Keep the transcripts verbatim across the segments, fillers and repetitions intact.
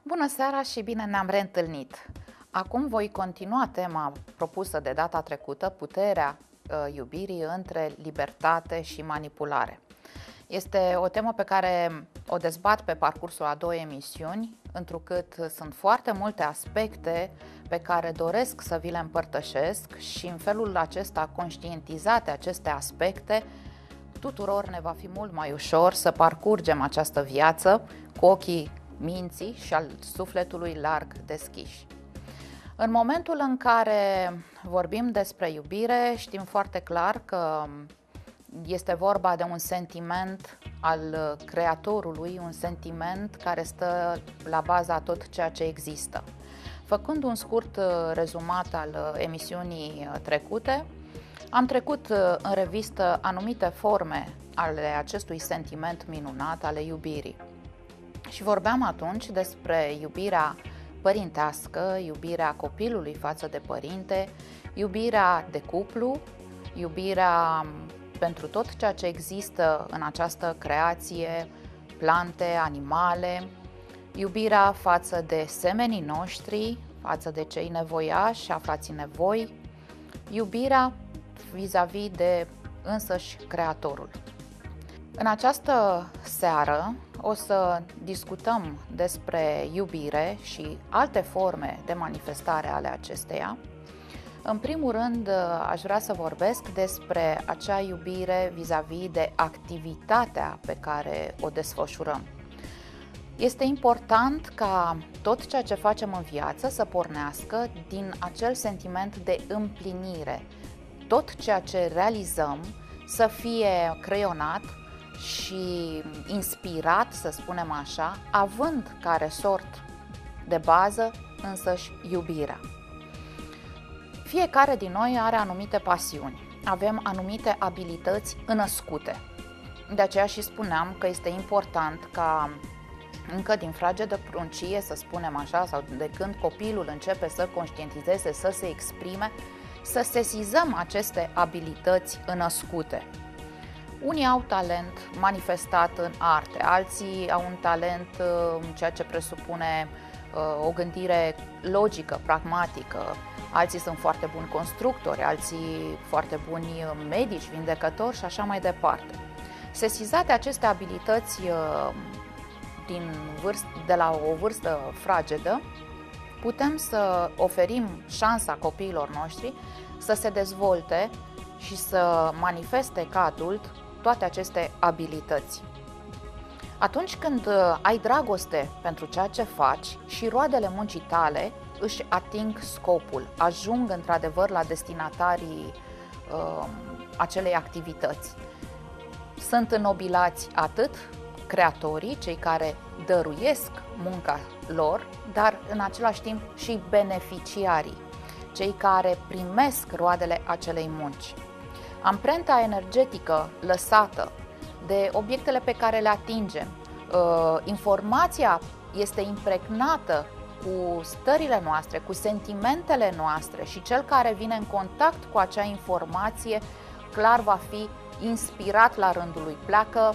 Bună seara și bine ne-am reîntâlnit! Acum voi continua tema propusă de data trecută, puterea uh, iubirii între libertate și manipulare. Este o temă pe care o dezbat pe parcursul a două emisiuni, întrucât sunt foarte multe aspecte pe care doresc să vi le împărtășesc și în felul acesta, conștientizate aceste aspecte, tuturor ne va fi mult mai ușor să parcurgem această viață cu ochii minții și al sufletului larg deschiși. În momentul în care vorbim despre iubire, știm foarte clar că este vorba de un sentiment al Creatorului, un sentiment care stă la baza tot ceea ce există. Făcând un scurt rezumat al emisiunii trecute, am trecut în revistă anumite forme ale acestui sentiment minunat, ale iubirii. Și vorbeam atunci despre iubirea părintească, iubirea copilului față de părinte, iubirea de cuplu, iubirea pentru tot ceea ce există în această creație, plante, animale, iubirea față de semenii noștri, față de cei nevoiași, aflați în nevoi, iubirea vis-a-vis de însăși Creatorul. În această seară o să discutăm despre iubire și alte forme de manifestare ale acesteia. În primul rând, aș vrea să vorbesc despre acea iubire vis-a-vis de activitatea pe care o desfășurăm. Este important ca tot ceea ce facem în viață să pornească din acel sentiment de împlinire. Tot ceea ce realizăm să fie creionat și inspirat, să spunem așa, având ca resort de bază însăși iubirea. Fiecare din noi are anumite pasiuni, avem anumite abilități născute. De aceea și spuneam că este important ca încă din fragedă pruncie, să spunem așa, sau de când copilul începe să conștientizeze, să se exprime, să sesizăm aceste abilități născute. Unii au talent manifestat în arte, alții au un talent în ceea ce presupune o gândire logică, pragmatică, alții sunt foarte buni constructori, alții foarte buni medici, vindecători și așa mai departe. Sesizate aceste abilități din vârst, de la o vârstă fragedă, putem să oferim șansa copiilor noștri să se dezvolte și să manifeste ca adult toate aceste abilități. Atunci când ai dragoste pentru ceea ce faci și roadele muncii tale își ating scopul, ajung într-adevăr la destinatarii uh, acelei activități. Sunt înnobilați atât creatorii, cei care dăruiesc munca lor, dar în același timp și beneficiarii, cei care primesc roadele acelei munci. Amprenta energetică lăsată de obiectele pe care le atingem, informația este impregnată cu stările noastre, cu sentimentele noastre și cel care vine în contact cu acea informație clar va fi inspirat la rândul lui, pleacă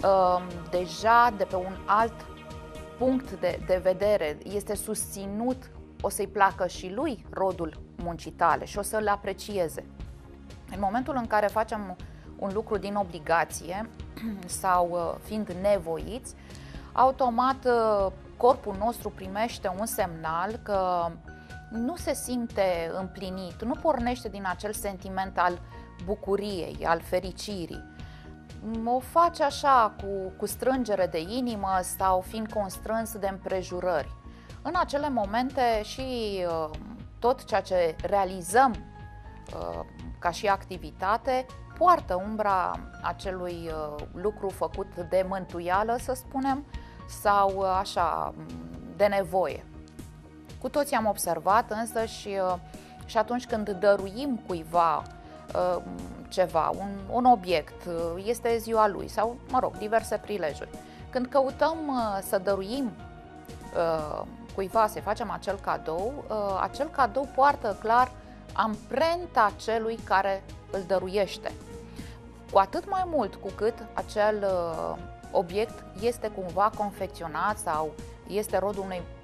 deja de pe un alt punct de, de vedere, este susținut, o să-i placă și lui rodul muncii tale și o să-l aprecieze. În momentul în care facem un lucru din obligație sau fiind nevoiți, automat corpul nostru primește un semnal că nu se simte împlinit, nu pornește din acel sentiment al bucuriei, al fericirii. O face așa cu, cu strângere de inimă sau fiind constrâns de împrejurări. În acele momente și uh, tot ceea ce realizăm uh, ca și activitate poartă umbra acelui uh, lucru făcut de mântuială, să spunem, sau uh, așa, de nevoie. Cu toții am observat însă și, uh, și atunci când dăruim cuiva uh, ceva, un, un obiect, uh, este ziua lui sau, mă rog, diverse prilejuri. Când căutăm uh, să dăruim uh, cuiva, să facem acel cadou, uh, acel cadou poartă clar amprenta celui care îl dăruiește. Cu atât mai mult cu cât acel uh, obiect este cumva confecționat sau este rodul unei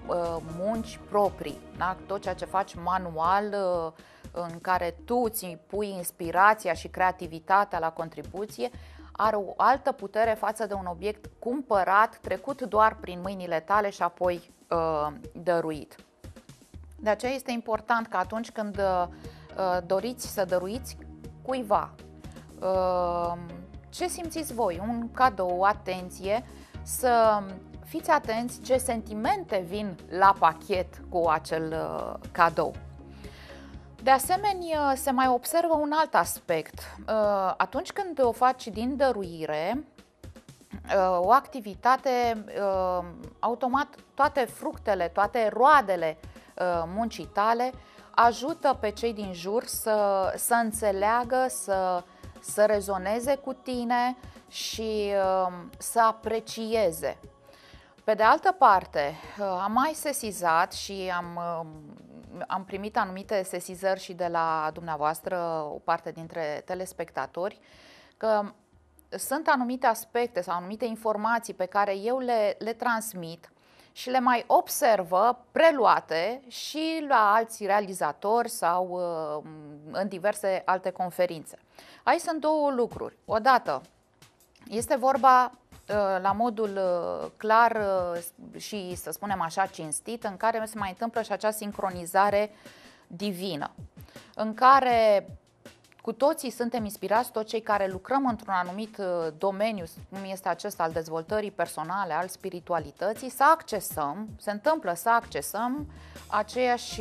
uh, munci proprii, da? Tot ceea ce faci manual, uh, în care tu îți pui inspirația și creativitatea la contribuție, are o altă putere față de un obiect cumpărat, trecut doar prin mâinile tale și apoi uh, dăruit. De aceea este important că atunci când uh, doriți să dăruiți cuiva uh, ce simțiți voi, un cadou, atenție, să fiți atenți ce sentimente vin la pachet cu acel uh, cadou. De asemenea, se mai observă un alt aspect. Uh, atunci când o faci din dăruire, uh, o activitate, uh, automat toate fructele, toate roadele uh, muncii tale ajută pe cei din jur să, să înțeleagă, să, să rezoneze cu tine și uh, să aprecieze. Pe de altă parte, am mai sesizat și am, am primit anumite sesizări și de la dumneavoastră, o parte dintre telespectatori, că sunt anumite aspecte sau anumite informații pe care eu le, le transmit și le mai observă preluate și la alți realizatori sau în diverse alte conferințe. Aici sunt două lucruri. Odată, este vorba la modul clar și, să spunem așa, cinstit, în care se mai întâmplă și acea sincronizare divină, în care cu toții suntem inspirați, toți cei care lucrăm într-un anumit domeniu, cum este acesta al dezvoltării personale, al spiritualității, să accesăm, se întâmplă să accesăm aceeași,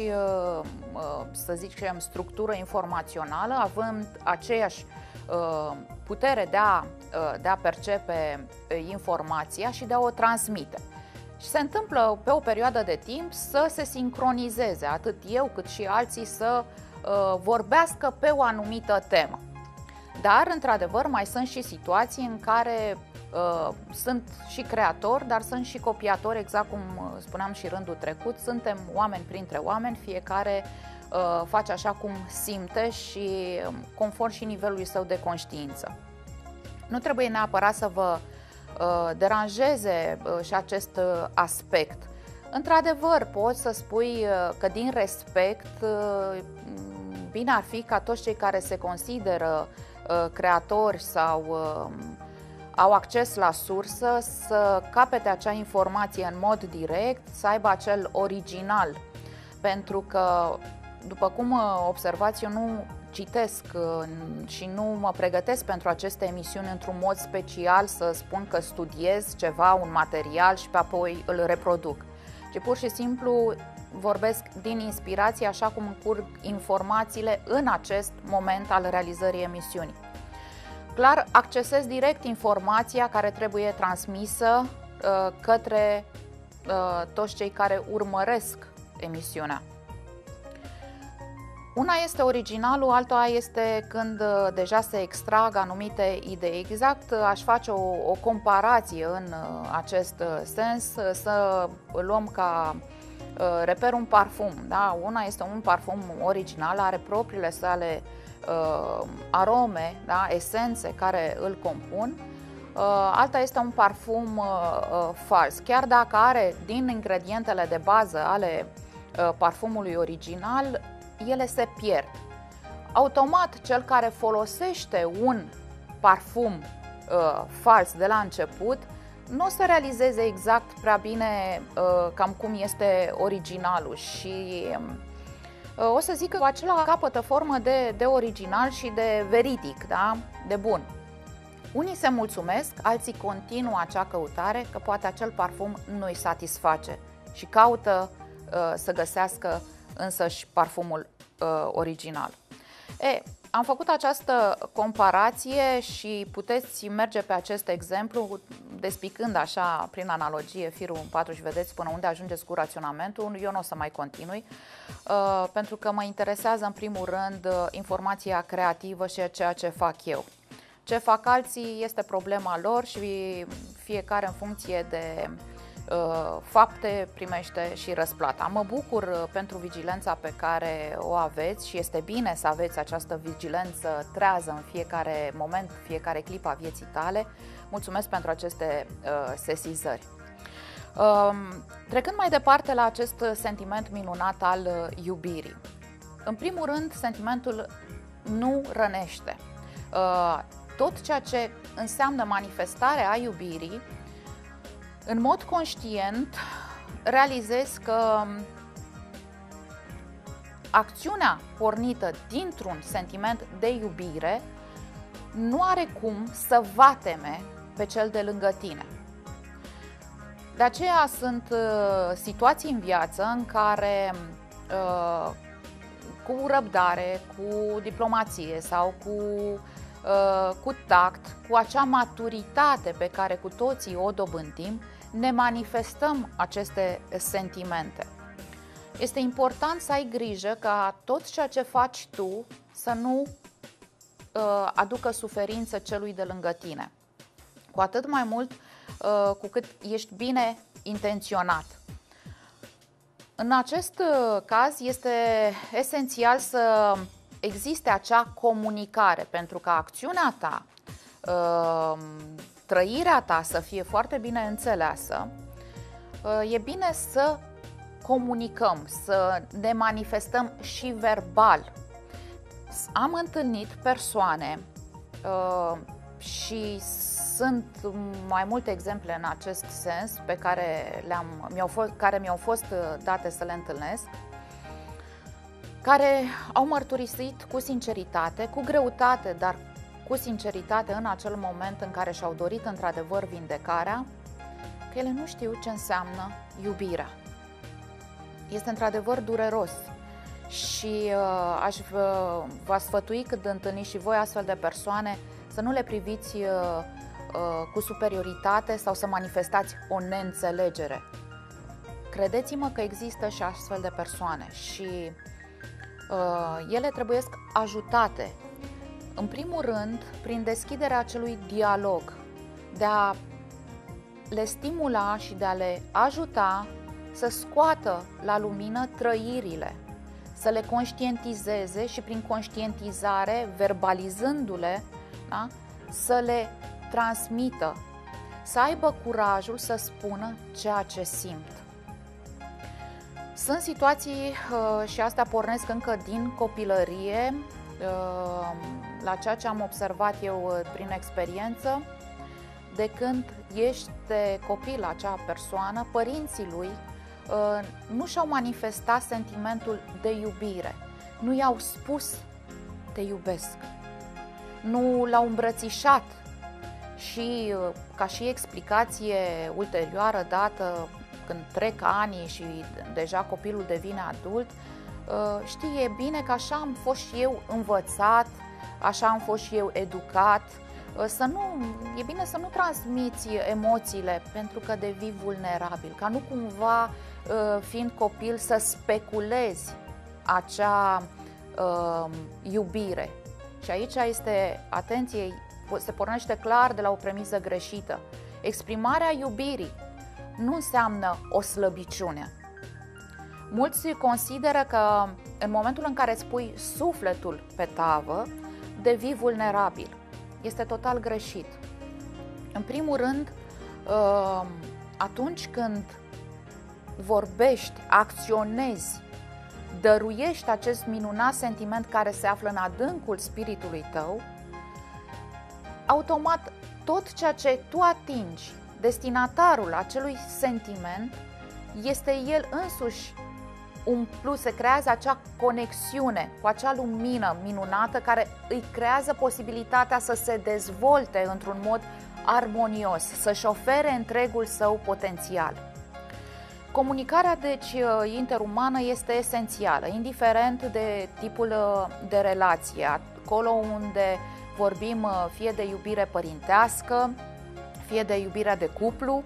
să zicem, structură informațională, având aceeași putere de a, de a percepe informația și de a o transmite. Și se întâmplă pe o perioadă de timp să se sincronizeze, atât eu cât și alții să uh, vorbească pe o anumită temă. Dar, într-adevăr, mai sunt și situații în care uh, sunt și creatori, dar sunt și copiatori, exact cum spuneam și rândul trecut, suntem oameni printre oameni, fiecare uh, face așa cum simte și conform și nivelului său de conștiință. Nu trebuie neapărat să vă uh, deranjeze uh, și acest uh, aspect. Într-adevăr, poți să spui uh, că din respect, uh, bine ar fi ca toți cei care se consideră uh, creatori sau uh, au acces la sursă să capete acea informație în mod direct, să aibă acel original. Pentru că, după cum observați, eu nu citesc și nu mă pregătesc pentru aceste emisiuni într-un mod special să spun că studiez ceva, un material și pe apoi îl reproduc. Ci pur și simplu vorbesc din inspirație, așa cum încurg informațiile în acest moment al realizării emisiunii. Clar, accesez direct informația care trebuie transmisă uh, către uh, toți cei care urmăresc emisiunea. Una este originalul, alta este când uh, deja se extrag anumite idei. Exact, uh, aș face o, o comparație în uh, acest uh, sens, uh, să luăm ca uh, reper un parfum. Da? Una este un parfum original, are propriile sale uh, arome, da? Esențe care îl compun. Uh, alta este un parfum uh, uh, fals. Chiar dacă are din ingredientele de bază ale uh, parfumului original, ele se pierd. Automat, cel care folosește un parfum uh, fals de la început nu o să realizeze exact prea bine uh, cam cum este originalul și uh, o să zic că acela capătă formă de, de original și de veridic, da? De bun. Unii se mulțumesc, alții continuă acea căutare, că poate acel parfum nu îi satisface și caută uh, să găsească însăși parfumul uh, original. E, am făcut această comparație și puteți merge pe acest exemplu, despicând așa, prin analogie, firul în patru și vedeți până unde ajungeți cu raționamentul. Eu nu o să mai continui, uh, pentru că mă interesează în primul rând informația creativă și ceea ce fac eu. Ce fac alții este problema lor și fiecare în funcție de uh, fapte primește și răsplata. Mă bucur pentru vigilența pe care o aveți și este bine să aveți această vigilență trează în fiecare moment, fiecare clip a vieții tale. Mulțumesc pentru aceste uh, sesizări. Trecând mai departe la acest sentiment minunat al iubirii. În primul rând, sentimentul nu rănește. Tot ceea ce înseamnă manifestarea iubirii, în mod conștient, realizez că acțiunea pornită dintr-un sentiment de iubire nu are cum să vateme pe cel de lângă tine. De aceea sunt uh, situații în viață în care uh, cu răbdare, cu diplomație sau cu, uh, cu tact, cu acea maturitate pe care cu toții o dobândim, ne manifestăm aceste sentimente. Este important să ai grijă ca tot ceea ce faci tu să nu uh, aducă suferință celui de lângă tine. Cu atât mai mult uh, cu cât ești bine intenționat. În acest uh, caz este esențial să existe acea comunicare, pentru că acțiunea ta, uh, trăirea ta să fie foarte bine înțeleasă. Uh, e bine să comunicăm, să ne manifestăm și verbal. Am întâlnit persoane uh, și sunt mai multe exemple în acest sens pe care le-am, mi-au fost, care mi-au fost date să le întâlnesc, care au mărturisit cu sinceritate, cu greutate, dar cu sinceritate în acel moment în care și-au dorit într-adevăr vindecarea, că ele nu știu ce înseamnă iubirea. Este într-adevăr dureros și uh, aș vă, vă sfătui când întâlniți și voi astfel de persoane să nu le priviți uh, uh, cu superioritate sau să manifestați o neînțelegere. Credeți-mă că există și astfel de persoane și uh, ele trebuie ajutate. În primul rând, prin deschiderea acelui dialog, de a le stimula și de a le ajuta să scoată la lumină trăirile, să le conștientizeze și prin conștientizare, verbalizându-le, da, să le transmită, să aibă curajul să spună ceea ce simt. Sunt situații uh, și astea pornesc încă din copilărie, uh, la ceea ce am observat eu prin experiență. De când ește copil acea persoană, părinții lui uh, nu și-au manifestat sentimentul de iubire, nu i-au spus te iubesc, nu l-au îmbrățișat și uh, ca și explicație ulterioară dată când trec ani și deja copilul devine adult, uh, știe bine că așa am fost și eu învățat, așa am fost și eu educat. Să nu, e bine să nu transmiți emoțiile pentru că devii vulnerabil, ca nu cumva, fiind copil, să speculezi acea uh, iubire. Și aici este, atenție, se pornește clar de la o premisă greșită. Exprimarea iubirii nu înseamnă o slăbiciune. Mulți consideră că în momentul în care îți pui sufletul pe tavă, devii vulnerabil. Este total greșit. În primul rând, atunci când vorbești, acționezi, dăruiești acest minunat sentiment care se află în adâncul spiritului tău, automat tot ceea ce tu atingi, destinatarul acelui sentiment, este el însuși umplut, se creează acea conexiune cu acea lumină minunată care îi creează posibilitatea să se dezvolte într-un mod armonios, să-și ofere întregul său potențial. Comunicarea, deci, interumană este esențială, indiferent de tipul de relație, acolo unde vorbim fie de iubire părintească, fie de iubirea de cuplu.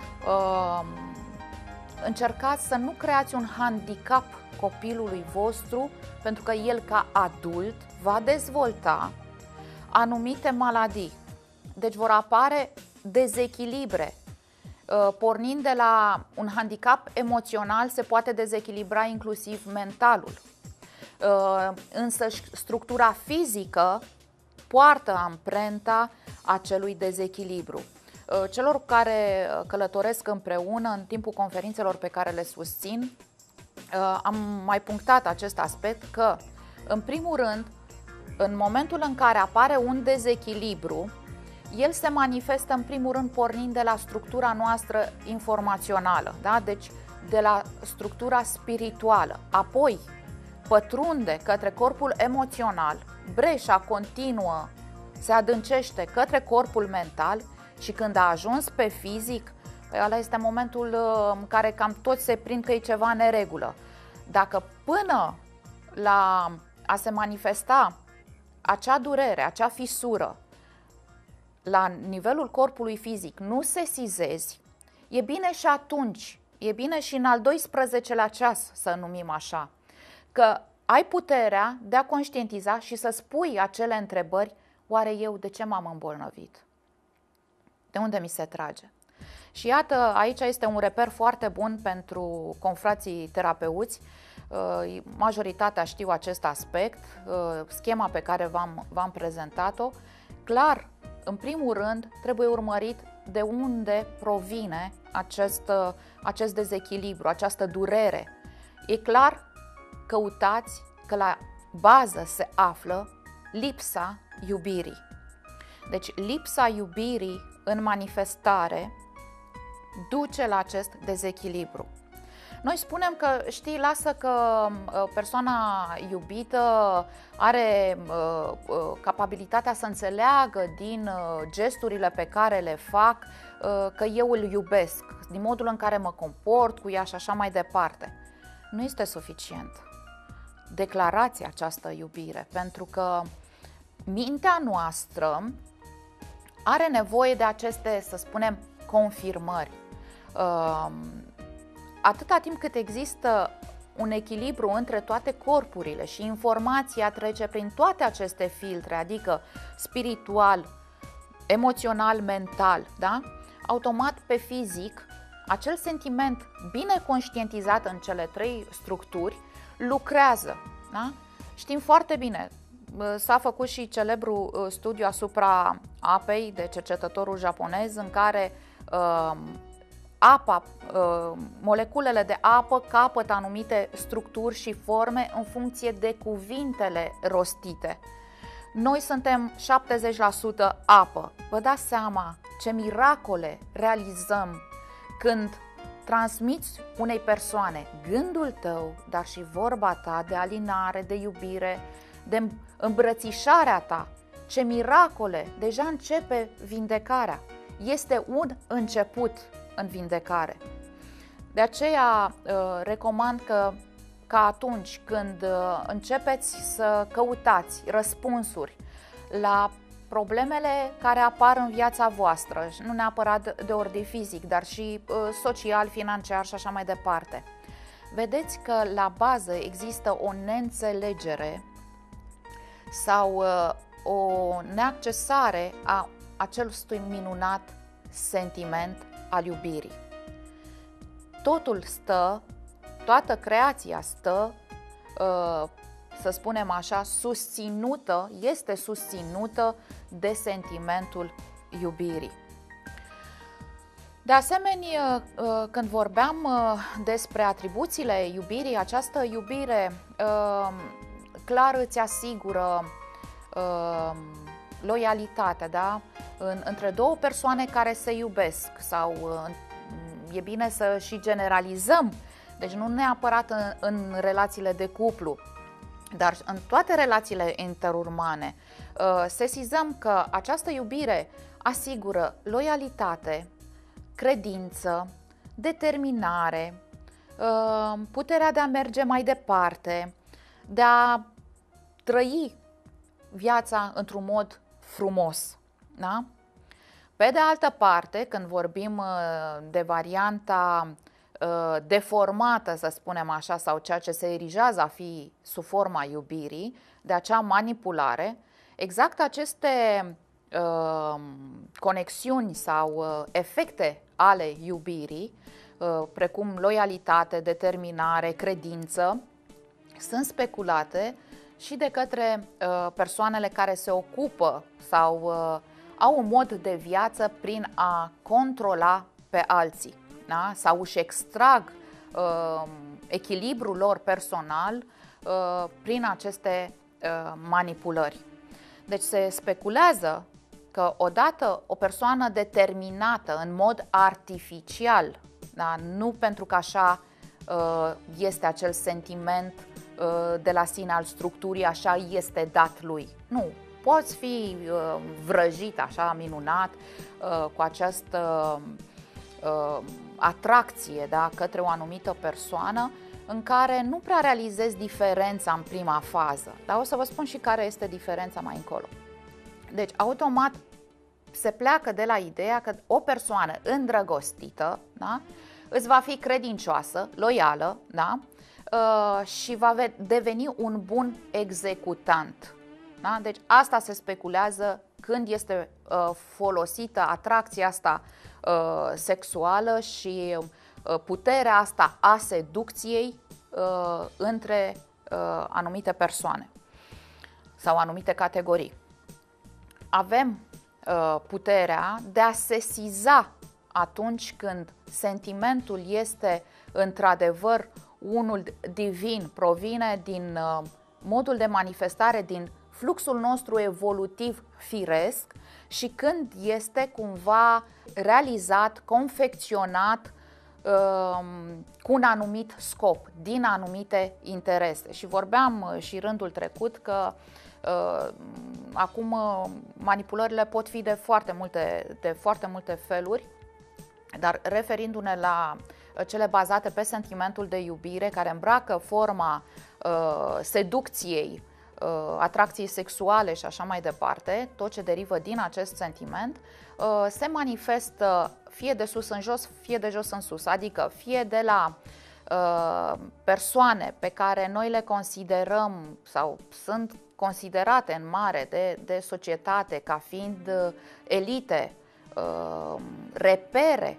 Încercați să nu creați un handicap copilului vostru, pentru că el ca adult va dezvolta anumite maladii. Deci vor apare dezechilibre. Pornind de la un handicap emoțional, se poate dezechilibra inclusiv mentalul. Însă structura fizică poartă amprenta acelui dezechilibru. Celor care călătoresc împreună în timpul conferințelor pe care le susțin, am mai punctat acest aspect că, în primul rând, în momentul în care apare un dezechilibru, el se manifestă în primul rând pornind de la structura noastră informațională, da? Deci de la structura spirituală, apoi pătrunde către corpul emoțional, breșa continuă, se adâncește către corpul mental și când a ajuns pe fizic, păi ăla este momentul în care cam toți se prind că e ceva în neregulă. Dacă până la a se manifesta acea durere, acea fisură, la nivelul corpului fizic nu sesizezi, e bine și atunci, e bine și în al doisprezecelea ceas, să numim așa, că ai puterea de a conștientiza și să spui acele întrebări: oare eu de ce m-am îmbolnăvit? De unde mi se trage? Și iată, aici este un reper foarte bun pentru confrații terapeuți. Majoritatea știu acest aspect, schema pe care v-am prezentat-o. Clar, în primul rând, trebuie urmărit de unde provine acest, acest dezechilibru, această durere. E clar, căutați că la bază se află lipsa iubirii. Deci lipsa iubirii în manifestare duce la acest dezechilibru. Noi spunem că, știi, lasă că persoana iubită are uh, uh, capabilitatea să înțeleagă din uh, gesturile pe care le fac uh, că eu îl iubesc, din modul în care mă comport cu ea și așa mai departe. Nu este suficient. Declarați această iubire, pentru că mintea noastră are nevoie de aceste, să spunem, confirmări. Uh, Atâta timp cât există un echilibru între toate corpurile și informația trece prin toate aceste filtre, adică spiritual, emoțional, mental, da? Automat pe fizic, acel sentiment bine conștientizat în cele trei structuri lucrează. Da? Știm foarte bine, s-a făcut și celebru studiu asupra apei de cercetătorul japonez în care uh, apa, moleculele de apă capătă anumite structuri și forme în funcție de cuvintele rostite. Noi suntem șaptezeci la sută apă. Vă dați seama ce miracole realizăm când transmiți unei persoane gândul tău, dar și vorba ta de alinare, de iubire, de îmbrățișarea ta. Ce miracole! Deja începe vindecarea. Este un început în vindecare. De aceea recomand că ca atunci când începeți să căutați răspunsuri la problemele care apar în viața voastră, nu neapărat de ordin fizic, dar și social, financiar și așa mai departe, vedeți că la bază există o neînțelegere sau o neaccesare a acelui minunat sentiment al iubirii. Totul stă, toată creația stă, să spunem așa, susținută, este susținută de sentimentul iubirii. De asemenea, când vorbeam despre atribuțiile iubirii, această iubire clar îți asigură loialitate, da? În, între două persoane care se iubesc sau e bine să și generalizăm, deci nu neapărat în, în relațiile de cuplu, dar în toate relațiile interumane, sesizăm că această iubire asigură loialitate, credință, determinare, puterea de a merge mai departe, de a trăi viața într-un mod frumos. Da? Pe de altă parte, când vorbim de varianta deformată, să spunem așa, sau ceea ce se erigează a fi sub forma iubirii, de acea manipulare, exact aceste uh, conexiuni sau uh, efecte ale iubirii, uh, precum loialitate, determinare, credință, sunt speculate și de către uh, persoanele care se ocupă sau uh, au un mod de viață prin a controla pe alții, da? Sau își extrag uh, echilibrul lor personal uh, prin aceste uh, manipulări. Deci se speculează că odată o persoană determinată în mod artificial, da? Nu pentru că așa uh, este acel sentiment uh, de la sine al structurii, așa este dat lui. Nu, poți fi uh, vrăjit așa minunat uh, cu această uh, atracție, da? Către o anumită persoană în care nu prea realizezi diferența în prima fază. Dar o să vă spun și care este diferența mai încolo. Deci, automat se pleacă de la ideea că o persoană îndrăgostită, da, îți va fi credincioasă, loială, da, uh, și va deveni un bun executant. Da? Deci asta se speculează când este uh, folosită atracția asta uh, sexuală și uh, puterea asta a seducției uh, între uh, anumite persoane sau anumite categorii. Avem uh, puterea de a sesiza atunci când sentimentul este într-adevăr unul divin, provine din uh, modul de manifestare, din fluxul nostru evolutiv firesc și când este cumva realizat, confecționat uh, cu un anumit scop, din anumite interese. Și vorbeam și rândul trecut că uh, acum uh, manipulările pot fi de foarte multe, de foarte multe feluri, dar referindu-ne la cele bazate pe sentimentul de iubire, care îmbracă forma uh, seducției, uh, atracției sexuale și așa mai departe, tot ce derivă din acest sentiment, uh, se manifestă fie de sus în jos, fie de jos în sus, adică fie de la uh, persoane pe care noi le considerăm sau sunt considerate în mare de, de societate ca fiind uh, elite, uh, repere,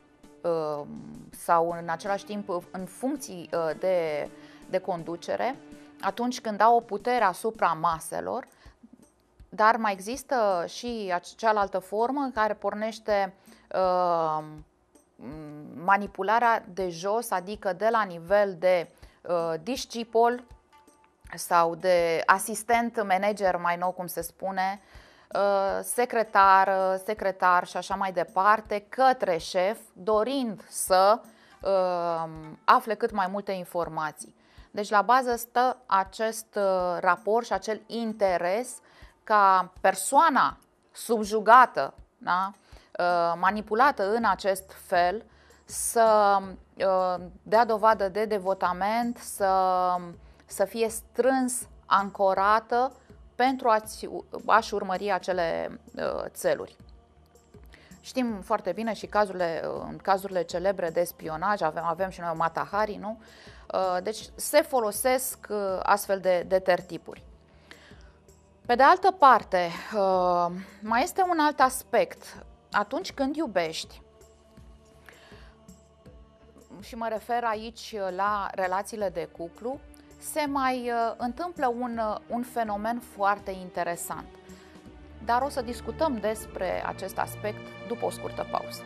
sau în același timp în funcții de, de conducere, atunci când au o putere asupra maselor, dar mai există și cealaltă formă care pornește uh, manipularea de jos, adică de la nivel de uh, discipol sau de asistent manager, mai nou cum se spune, secretar, secretar și așa mai departe, către șef, dorind să uh, afle cât mai multe informații. Deci la bază stă acest uh, raport și acel interes ca persoana subjugată, da, uh, manipulată în acest fel, să uh, dea dovadă de devotament, să, să fie strâns ancorată pentru a-și urmări acele uh, țeluri. Știm foarte bine și cazurile, în cazurile celebre de spionaj, avem, avem și noi Mata Hari, nu? Uh, deci se folosesc uh, astfel de, de tertipuri. Pe de altă parte, uh, mai este un alt aspect. Atunci când iubești, și mă refer aici la relațiile de cuplu, se mai uh, întâmplă un, uh, un fenomen foarte interesant. Dar o să discutăm despre acest aspect după o scurtă pauză.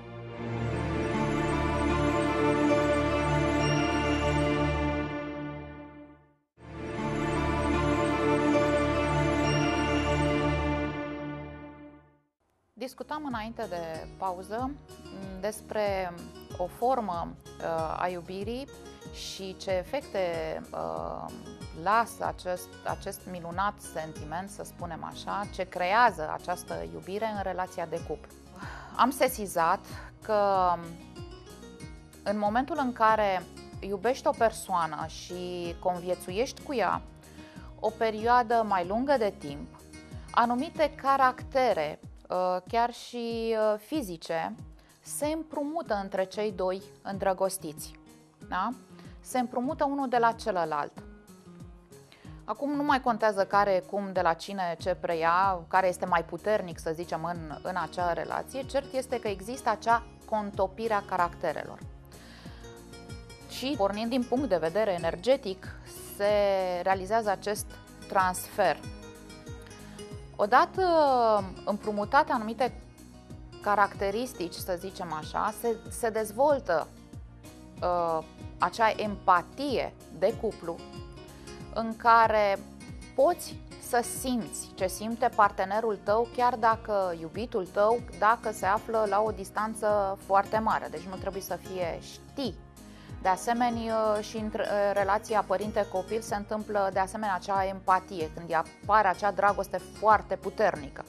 Discutam înainte de pauză despre o formă uh, a iubirii și ce efecte uh, lasă acest, acest minunat sentiment, să spunem așa, ce creează această iubire în relația de cuplu. Am sesizat că în momentul în care iubești o persoană și conviețuiești cu ea o perioadă mai lungă de timp, anumite caractere, uh, chiar și uh, fizice, se împrumută între cei doi îndrăgostiți. Da? Se împrumută unul de la celălalt. Acum nu mai contează care, cum, de la cine, ce preia, care este mai puternic, să zicem, în, în acea relație. Cert este că există acea contopire a caracterelor. Și, pornind din punct de vedere energetic, se realizează acest transfer. Odată împrumutate anumite caracteristici, să zicem așa, se, se dezvoltă uh, acea empatie de cuplu în care poți să simți ce simte partenerul tău, chiar dacă iubitul tău, dacă se află la o distanță foarte mare. Deci nu trebuie să fie știi. De asemenea, și în relația părinte-copil se întâmplă de asemenea acea empatie, când apare acea dragoste foarte puternică.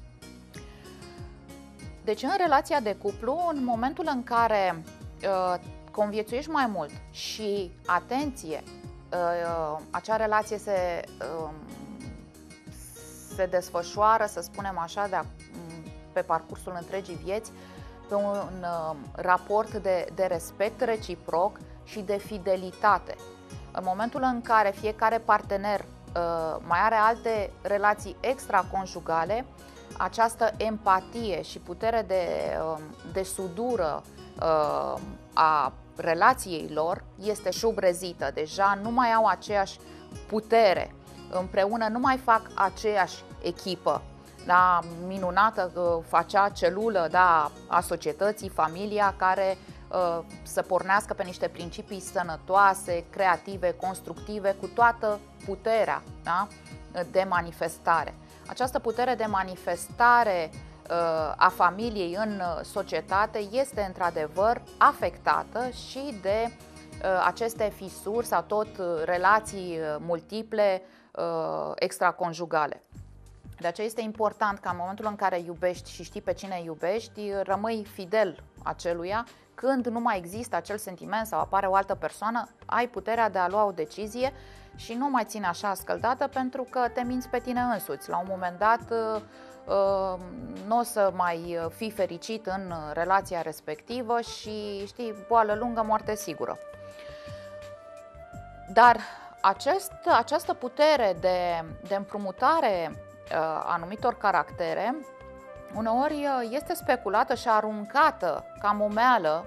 Deci în relația de cuplu, în momentul în care uh, conviețuiești mai mult și, atenție, uh, acea relație se, uh, se desfășoară, să spunem așa, de a, pe parcursul întregii vieți, pe un uh, raport de, de respect reciproc și de fidelitate. În momentul în care fiecare partener uh, mai are alte relații extraconjugale, această empatie și putere de, uh, de sudură uh, a relației lor este șubrezită. Deja nu mai au aceeași putere, împreună nu mai fac aceeași echipă, da, minunată, facea celulă, da, a societății, familia, care uh, să pornească pe niște principii sănătoase, creative, constructive, cu toată puterea, da, de manifestare. Această putere de manifestare uh, a familiei în societate este într-adevăr afectată și de uh, aceste fisuri sau tot relații multiple uh, extraconjugale. De aceea este important ca în momentul în care iubești și știi pe cine iubești, rămâi fidel aceluia. Când nu mai există acel sentiment sau apare o altă persoană, ai puterea de a lua o decizie și nu mai ține așa scăldată, pentru că te minți pe tine însuți. La un moment dat nu o să mai fii fericit în relația respectivă și, știi, boală lungă, moarte sigură. Dar acest, această putere de, de împrumutare anumitor caractere, uneori este speculată și aruncată ca momeală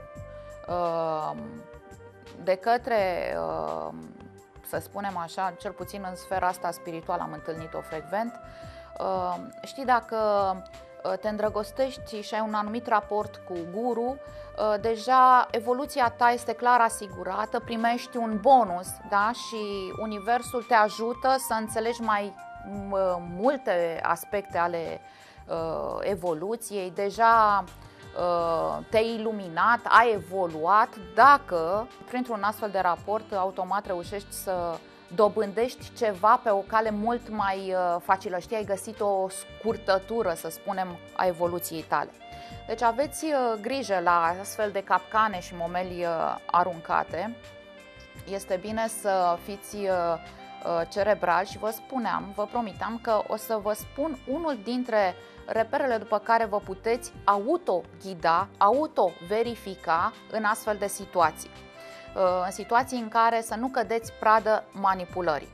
de către, să spunem așa, cel puțin în sfera asta spirituală am întâlnit-o frecvent. Știi, dacă te îndrăgostești și ai un anumit raport cu guru, deja evoluția ta este clar asigurată, primești un bonus, da? Și universul te ajută să înțelegi mai multe aspecte ale uh, evoluției. Deja uh, te-ai iluminat, ai evoluat dacă printr-un astfel de raport automat reușești să dobândești ceva pe o cale mult mai uh, facilă. Știi, ai găsit o scurtătură, să spunem, a evoluției tale. Deci aveți uh, grijă la astfel de capcane și momeli uh, aruncate. Este bine să fiți uh, cerebral și vă spuneam, vă promiteam că o să vă spun unul dintre reperele după care vă puteți auto-ghida, auto-verifica în astfel de situații. În situații în care să nu cădeți pradă manipulării.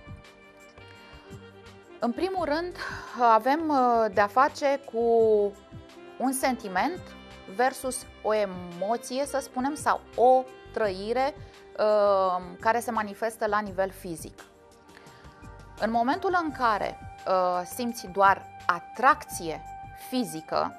În primul rând, avem de-a face cu un sentiment versus o emoție, să spunem, sau o trăire care se manifestă la nivel fizic. În momentul în care uh, simți doar atracție fizică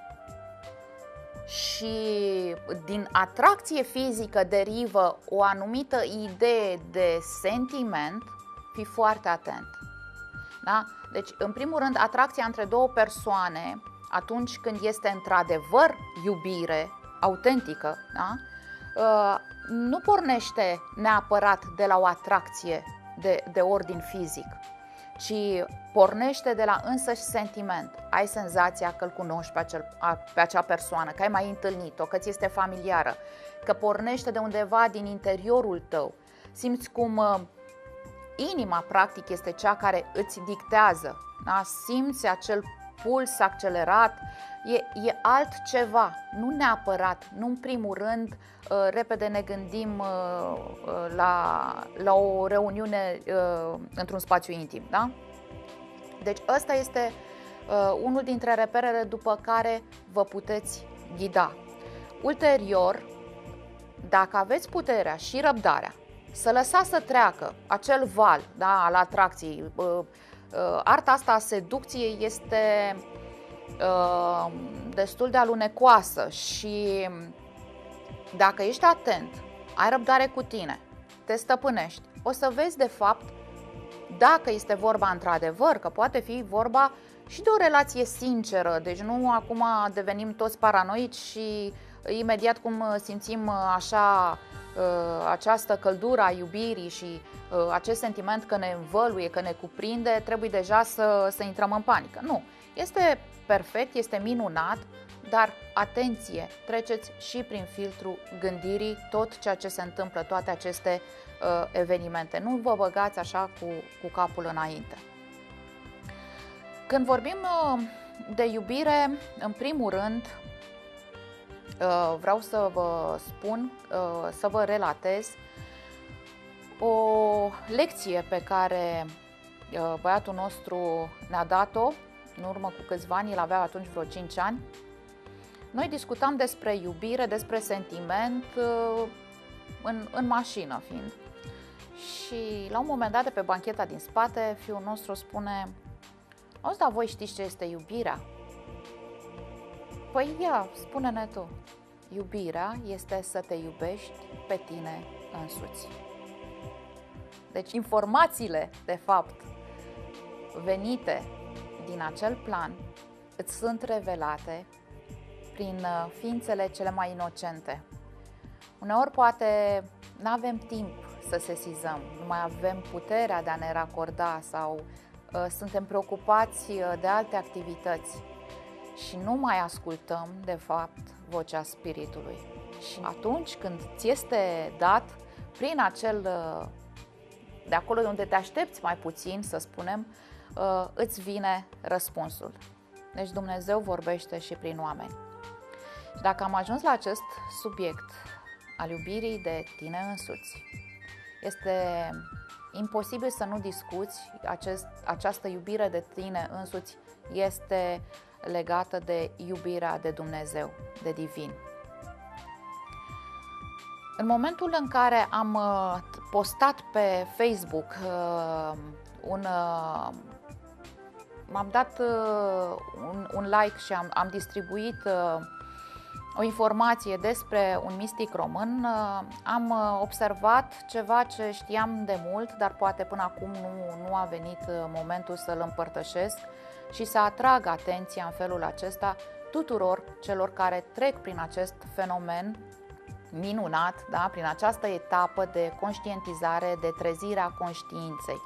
și din atracție fizică derivă o anumită idee de sentiment, fii foarte atent. Da? Deci, în primul rând, atracția între două persoane, atunci când este într-adevăr iubire autentică, da? uh, nu pornește neapărat de la o atracție de, de ordin fizic, ci pornește de la însăși sentiment. Ai senzația că îl cunoști pe, acel, pe acea persoană, că ai mai întâlnit-o, că ți este familiară, că pornește de undeva din interiorul tău. Simți cum uh, inima, practic, este cea care îți dictează. Da? Simți acel puls accelerat, e, e altceva, nu neapărat, nu în primul rând, uh, repede ne gândim uh, uh, la, la o reuniune uh, într-un spațiu intim. Da? Deci ăsta este uh, unul dintre reperele după care vă puteți ghida. Ulterior, dacă aveți puterea și răbdarea să lăsați să treacă acel val, da, al atracției, uh, arta asta a seducției este uh, destul de alunecoasă și dacă ești atent, ai răbdare cu tine, te stăpânești, o să vezi de fapt dacă este vorba într-adevăr, că poate fi vorba și de o relație sinceră, deci nu acum devenim toți paranoici și imediat cum simțim așa această căldură a iubirii și acest sentiment că ne învăluie, că ne cuprinde, trebuie deja să, să intrăm în panică. Nu, este perfect, este minunat, dar atenție, treceți și prin filtrul gândirii tot ceea ce se întâmplă, toate aceste uh, evenimente. Nu vă băgați așa cu, cu capul înainte. Când vorbim uh, de iubire, în primul rând, uh, vreau să vă spun, uh, să vă relatez o lecție pe care uh, băiatul nostru ne-a dat-o în urmă cu câțiva ani, el avea atunci vreo cinci ani. Noi discutam despre iubire, despre sentiment în, în mașină fiind. Și la un moment dat, de pe bancheta din spate, fiul nostru spune: auzi, dar voi știți ce este iubirea? Păi ia, spune-ne tu. Iubirea este să te iubești pe tine însuți. Deci informațiile, de fapt, venite din acel plan, îți sunt revelate prin ființele cele mai inocente. Uneori poate nu avem timp să sesizăm, nu mai avem puterea de a ne racorda sau uh, suntem preocupați de alte activități și nu mai ascultăm, de fapt, vocea Spiritului. Și atunci când ți este dat, prin acel, uh, de acolo unde te aștepți mai puțin, să spunem, uh, îți vine răspunsul. Deci Dumnezeu vorbește și prin oameni. Și dacă am ajuns la acest subiect al iubirii de tine însuți, este imposibil să nu discuți. Acest, această iubire de tine însuți este legată de iubirea de Dumnezeu, de divin. În momentul în care am postat pe Facebook un... m-am dat un, un like și am, am distribuit o informație despre un mistic român, am observat ceva ce știam de mult, dar poate până acum nu, nu a venit momentul să-l împărtășesc și să atrag atenția în felul acesta tuturor celor care trec prin acest fenomen minunat, da? Prin această etapă de conștientizare, de trezire a conștiinței.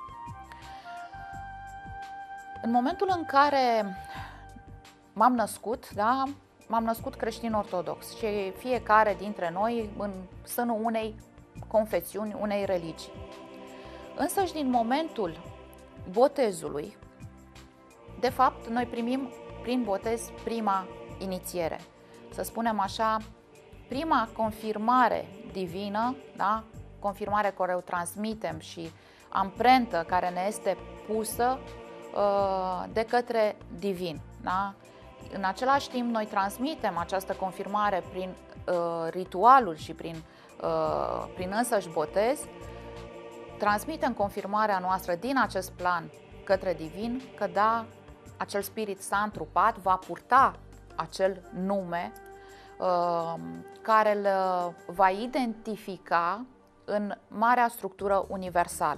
În momentul în care m-am născut, da? M-am născut creștin-ortodox și fiecare dintre noi în sânul unei confesiuni, unei religii. Însă și din momentul botezului, de fapt, noi primim prin botez prima inițiere, să spunem așa, prima confirmare divină, da? Confirmare care o transmitem și amprentă care ne este pusă uh, de către divin, da? În același timp, noi transmitem această confirmare prin uh, ritualul și prin, uh, prin însăși botez, transmitem confirmarea noastră din acest plan către divin, că da, acel spirit s-a întrupat, va purta acel nume uh, care îl va identifica în marea structură universală.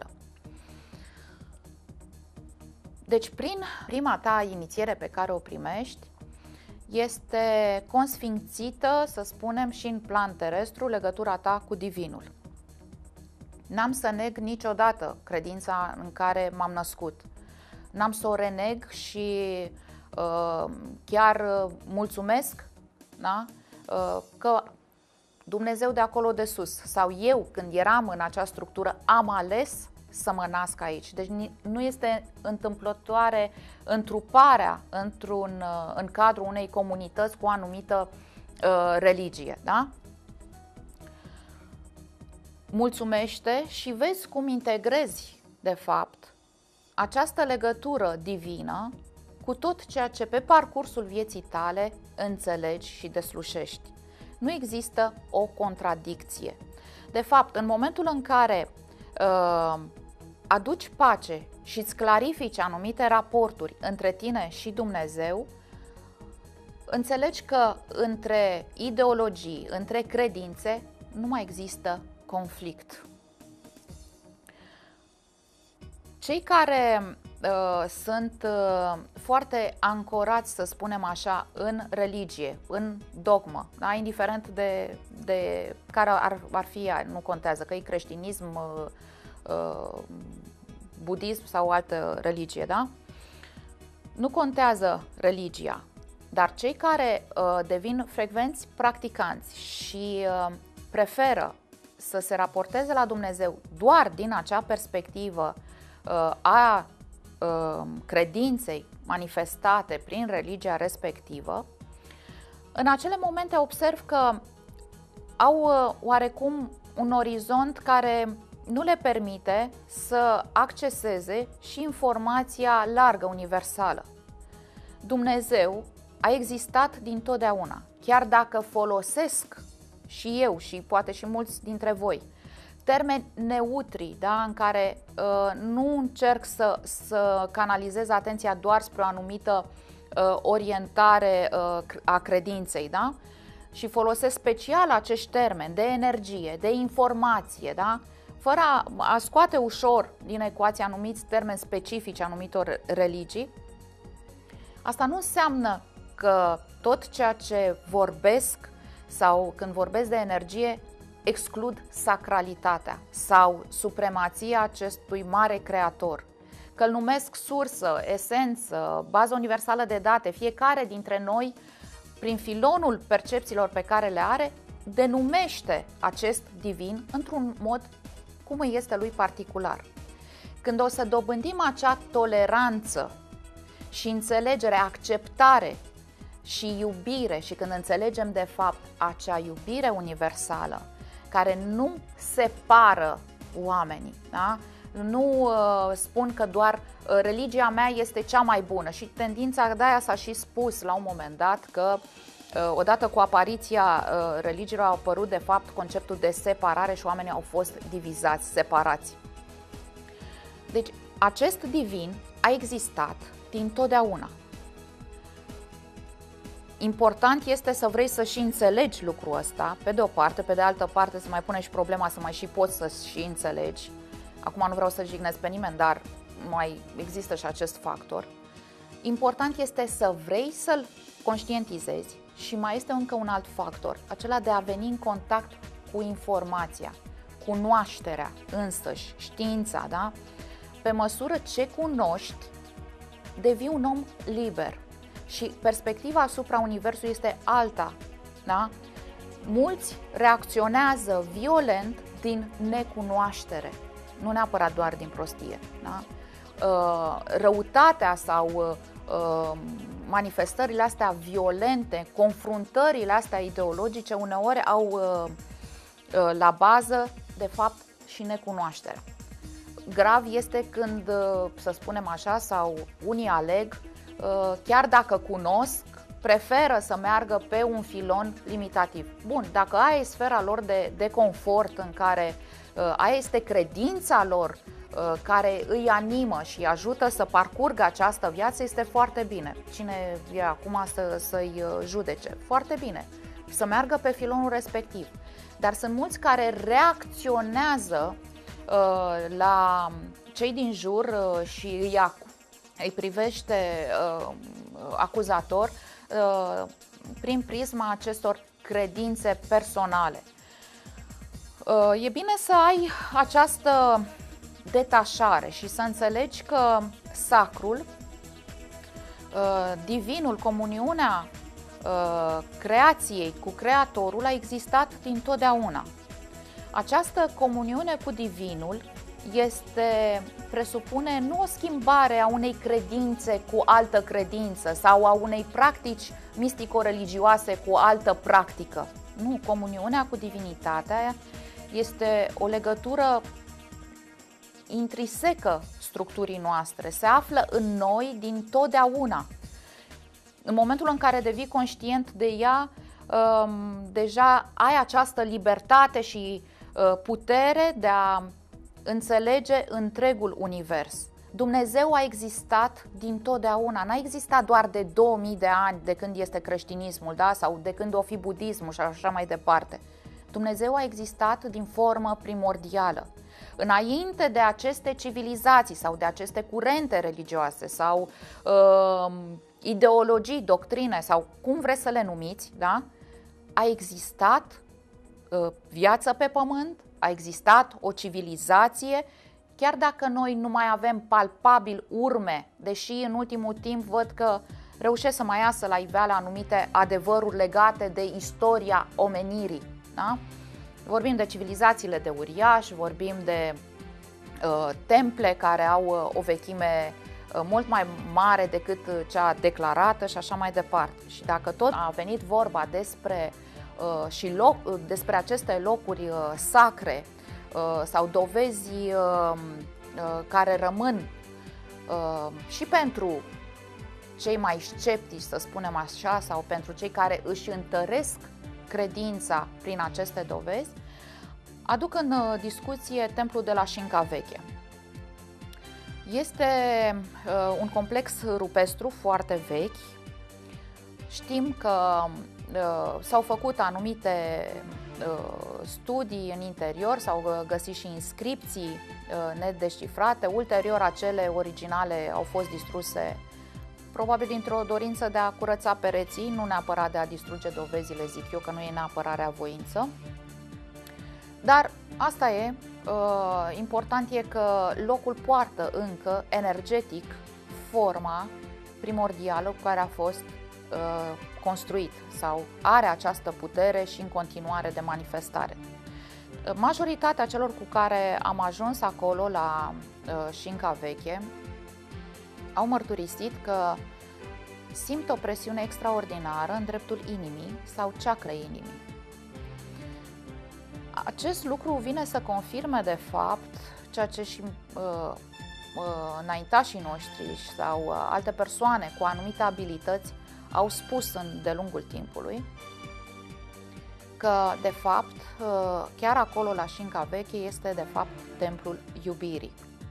Deci, prin prima ta inițiere pe care o primești, este consfințită, să spunem, și în plan terestru, legătura ta cu divinul. N-am să neg niciodată credința în care m-am născut. N-am să o reneg și uh, chiar mulțumesc, da? uh, că Dumnezeu de acolo de sus sau eu, când eram în acea structură, am ales să mă nasc aici. Deci nu este întâmplătoare întruparea într-un, în cadrul unei comunități cu o anumită uh, religie. Da? Mulțumește și vezi cum integrezi, de fapt, această legătură divină cu tot ceea ce pe parcursul vieții tale înțelegi și deslușești. Nu există o contradicție. De fapt, în momentul în care uh, aduci pace și îți clarifici anumite raporturi între tine și Dumnezeu, înțelegi că între ideologii, între credințe, nu mai există conflict. Cei care uh, sunt uh, foarte ancorați, să spunem așa, în religie, în dogmă, da? Indiferent de, de care ar, ar fi ea, nu contează, că e creștinism, uh, uh, budism sau altă religie, da? Nu contează religia, dar cei care uh, devin frecvenți practicanți și uh, preferă să se raporteze la Dumnezeu doar din acea perspectivă uh, a uh, credinței manifestate prin religia respectivă, în acele momente observ că au uh, oarecum un orizont care nu le permite să acceseze și informația largă, universală. Dumnezeu a existat dintotdeauna, chiar dacă folosesc și eu și poate și mulți dintre voi termeni neutri, da, în care uh, nu încerc să, să canalizez atenția doar spre o anumită uh, orientare uh, a credinței, da? Și folosesc special acești termeni de energie, de informație, da? Fără a, a scoate ușor din ecuație anumiți termeni specifici anumitor religii. Asta nu înseamnă că tot ceea ce vorbesc sau când vorbesc de energie exclud sacralitatea sau supremația acestui mare creator. Că îl numesc sursă, esență, bază universală de date, fiecare dintre noi, prin filonul percepțiilor pe care le are, denumește acest divin într-un mod cum îi este lui particular. Când o să dobândim acea toleranță și înțelegere, acceptare și iubire, și când înțelegem de fapt acea iubire universală care nu separă oamenii, da? Nu uh, spun că doar uh, religia mea este cea mai bună, și tendința de aia s-a și spus la un moment dat că uh, odată cu apariția uh, religiilor a apărut de fapt conceptul de separare și oamenii au fost divizați, separați. Deci acest divin a existat dintotdeauna. Important este să vrei să și înțelegi lucrul ăsta, pe de o parte, pe de altă parte să mai pune și problema să mai și poți să și înțelegi. Acum nu vreau să jignesc pe nimeni, dar mai există și acest factor. Important este să vrei să-l conștientizezi și mai este încă un alt factor, acela de a veni în contact cu informația, cunoașterea însăși, știința, da? Pe măsură ce cunoști, devii un om liber și perspectiva asupra universului este alta, da? Mulți reacționează violent din necunoaștere, nu neapărat doar din prostie, da? Răutatea sau manifestările astea violente, confruntările astea ideologice uneori au la bază, de fapt, și necunoașterea. Grav este când, să spunem așa, sau unii aleg, chiar dacă cunosc, preferă să meargă pe un filon limitativ. Bun, dacă aia e sfera lor de, de confort, în care aia este credința lor care îi animă și îi ajută să parcurgă această viață, este foarte bine. Cine e acum să, să-i judece? Foarte bine, să meargă pe filonul respectiv. Dar sunt mulți care reacționează uh, la cei din jur uh, și îi, îi privește uh, acuzator uh, prin prisma acestor credințe personale. Uh, e bine să ai această detașare și să înțelegi că sacrul, divinul, comuniunea creației cu creatorul a existat dintotdeauna. Această comuniune cu divinul este, presupune nu o schimbare a unei credințe cu altă credință sau a unei practici mistico-religioase cu altă practică. Nu, comuniunea cu divinitatea este o legătură intrinsecă structurii noastre, se află în noi din totdeauna. În momentul în care devii conștient de ea, deja ai această libertate și putere de a înțelege întregul univers. Dumnezeu a existat dintotdeauna, n-a existat doar de două mii de ani de când este creștinismul, da? Sau de când o fi budismul și așa mai departe. Dumnezeu a existat din formă primordială. Înainte de aceste civilizații sau de aceste curente religioase sau uh, ideologii, doctrine sau cum vreți să le numiți, da? A existat uh, viață pe pământ, a existat o civilizație, chiar dacă noi nu mai avem palpabil urme, deși în ultimul timp văd că reușesc să mai iasă la iveală anumite adevăruri legate de istoria omenirii. Da? Vorbim de civilizațiile de uriași, vorbim de uh, temple care au uh, o vechime uh, mult mai mare decât cea declarată și așa mai departe. Și dacă tot a venit vorba despre, uh, și loc, uh, despre aceste locuri uh, sacre uh, sau dovezi uh, uh, care rămân uh, și pentru cei mai sceptici, să spunem așa, sau pentru cei care își întăresc credința prin aceste dovezi, aduc în discuție templul de la Șinca Veche. Este uh, un complex rupestru foarte vechi. Știm că uh, s-au făcut anumite uh, studii în interior, s-au găsit și inscripții uh, nedescifrate. Ulterior, acele originale au fost distruse, probabil dintr-o dorință de a curăța pereții, nu neapărat de a distruge dovezile, zic eu, că nu e neapărat rea voință. Dar asta e, important e că locul poartă încă energetic forma primordială cu care a fost construit sau are această putere și în continuare de manifestare. Majoritatea celor cu care am ajuns acolo la Șinca Veche au mărturisit că simt o presiune extraordinară în dreptul inimii sau chakrei inimii. Acest lucru vine să confirme de fapt ceea ce și uh, uh, înaintașii noștri sau uh, alte persoane cu anumite abilități au spus în, de lungul timpului, că de fapt uh, chiar acolo la Șinca Veche este de fapt templul iubirii.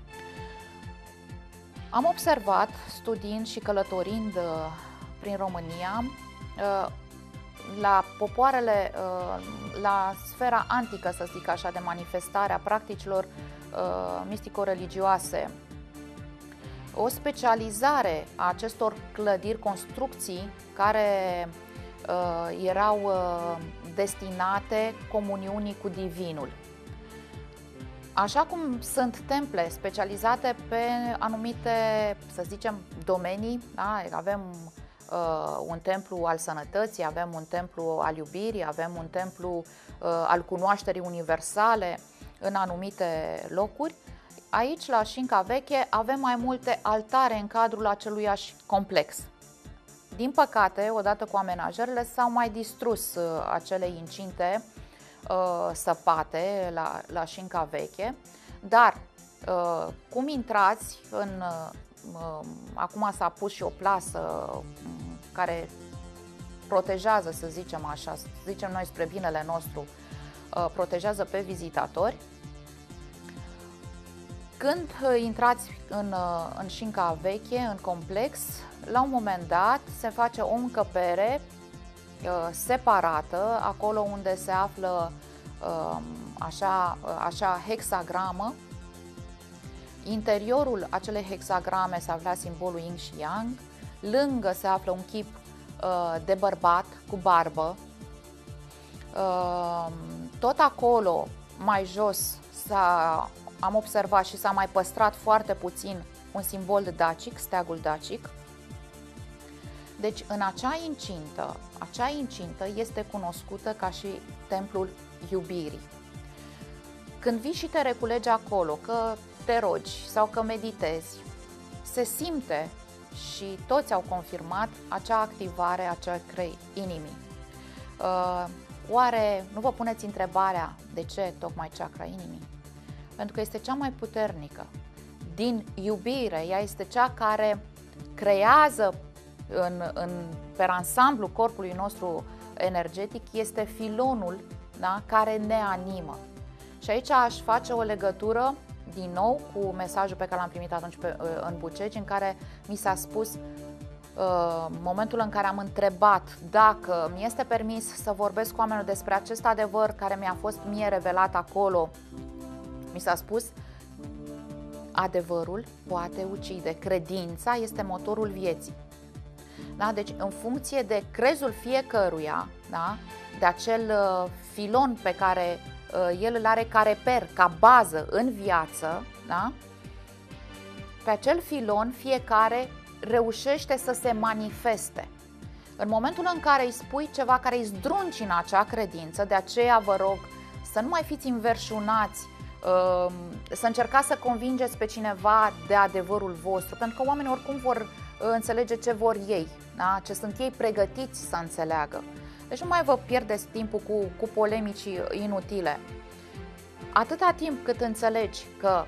Am observat, studiind și călătorind uh, prin România, uh, la popoarele, uh, la sfera antică, să zic așa, de manifestare a practicilor uh, mistico-religioase, o specializare a acestor clădiri, construcții care uh, erau uh, destinate comuniunii cu Divinul. Așa cum sunt temple specializate pe anumite, să zicem, domenii, da? Avem uh, un templu al sănătății, avem un templu al iubirii, avem un templu uh, al cunoașterii universale în anumite locuri. Aici, la Șinca Veche, avem mai multe altare în cadrul aceluiași complex. Din păcate, odată cu amenajările, s-au mai distrus uh, acele incinte uh, săpate la, la Șinca Veche, dar uh, cum intrați în... Uh, acum s-a pus și o plasă uh, care protejează, să zicem așa, să zicem noi spre binele nostru, uh, protejează pe vizitatori. Când intrați în, în Șinca Veche, în complex, la un moment dat se face o încăpere uh, separată, acolo unde se află uh, așa, așa hexagramă. Interiorul acelei hexagrame se afla simbolul Yin și Yang, lângă se află un chip uh, de bărbat cu barbă. Uh, tot acolo, mai jos, s-a am observat și s-a mai păstrat foarte puțin un simbol dacic, steagul dacic. Deci în acea incintă, acea incintă este cunoscută ca și templul iubirii. Când vii și te reculegi acolo, că te rogi sau că meditezi, se simte și toți au confirmat acea activare a chakrei inimii. Uh, oare nu vă puneți întrebarea de ce tocmai chakra inimii? Pentru că este cea mai puternică. Din iubire, ea este cea care creează în, în, pe ansamblu corpului nostru energetic, este filonul, da, care ne animă. Și aici aș face o legătură din nou cu mesajul pe care l-am primit atunci pe, în Bucegi, în care mi s-a spus, în momentul în care am întrebat dacă mi este permis să vorbesc cu oamenii despre acest adevăr care mi-a fost mie revelat acolo, mi s-a spus: adevărul poate ucide, credința este motorul vieții. Da? Deci, în funcție de crezul fiecăruia, da? De acel uh, filon pe care uh, el îl are ca reper, ca bază în viață, da? Pe acel filon fiecare reușește să se manifeste. În momentul în care îi spui ceva care îi zdruncina acea credință, de aceea vă rog să nu mai fiți înverșunați, să încercați să convingeți pe cineva de adevărul vostru, pentru că oamenii oricum vor înțelege ce vor ei, da? Ce sunt ei pregătiți să înțeleagă. Deci nu mai vă pierdeți timpul cu, cu polemici inutile. Atâta timp cât înțelegi că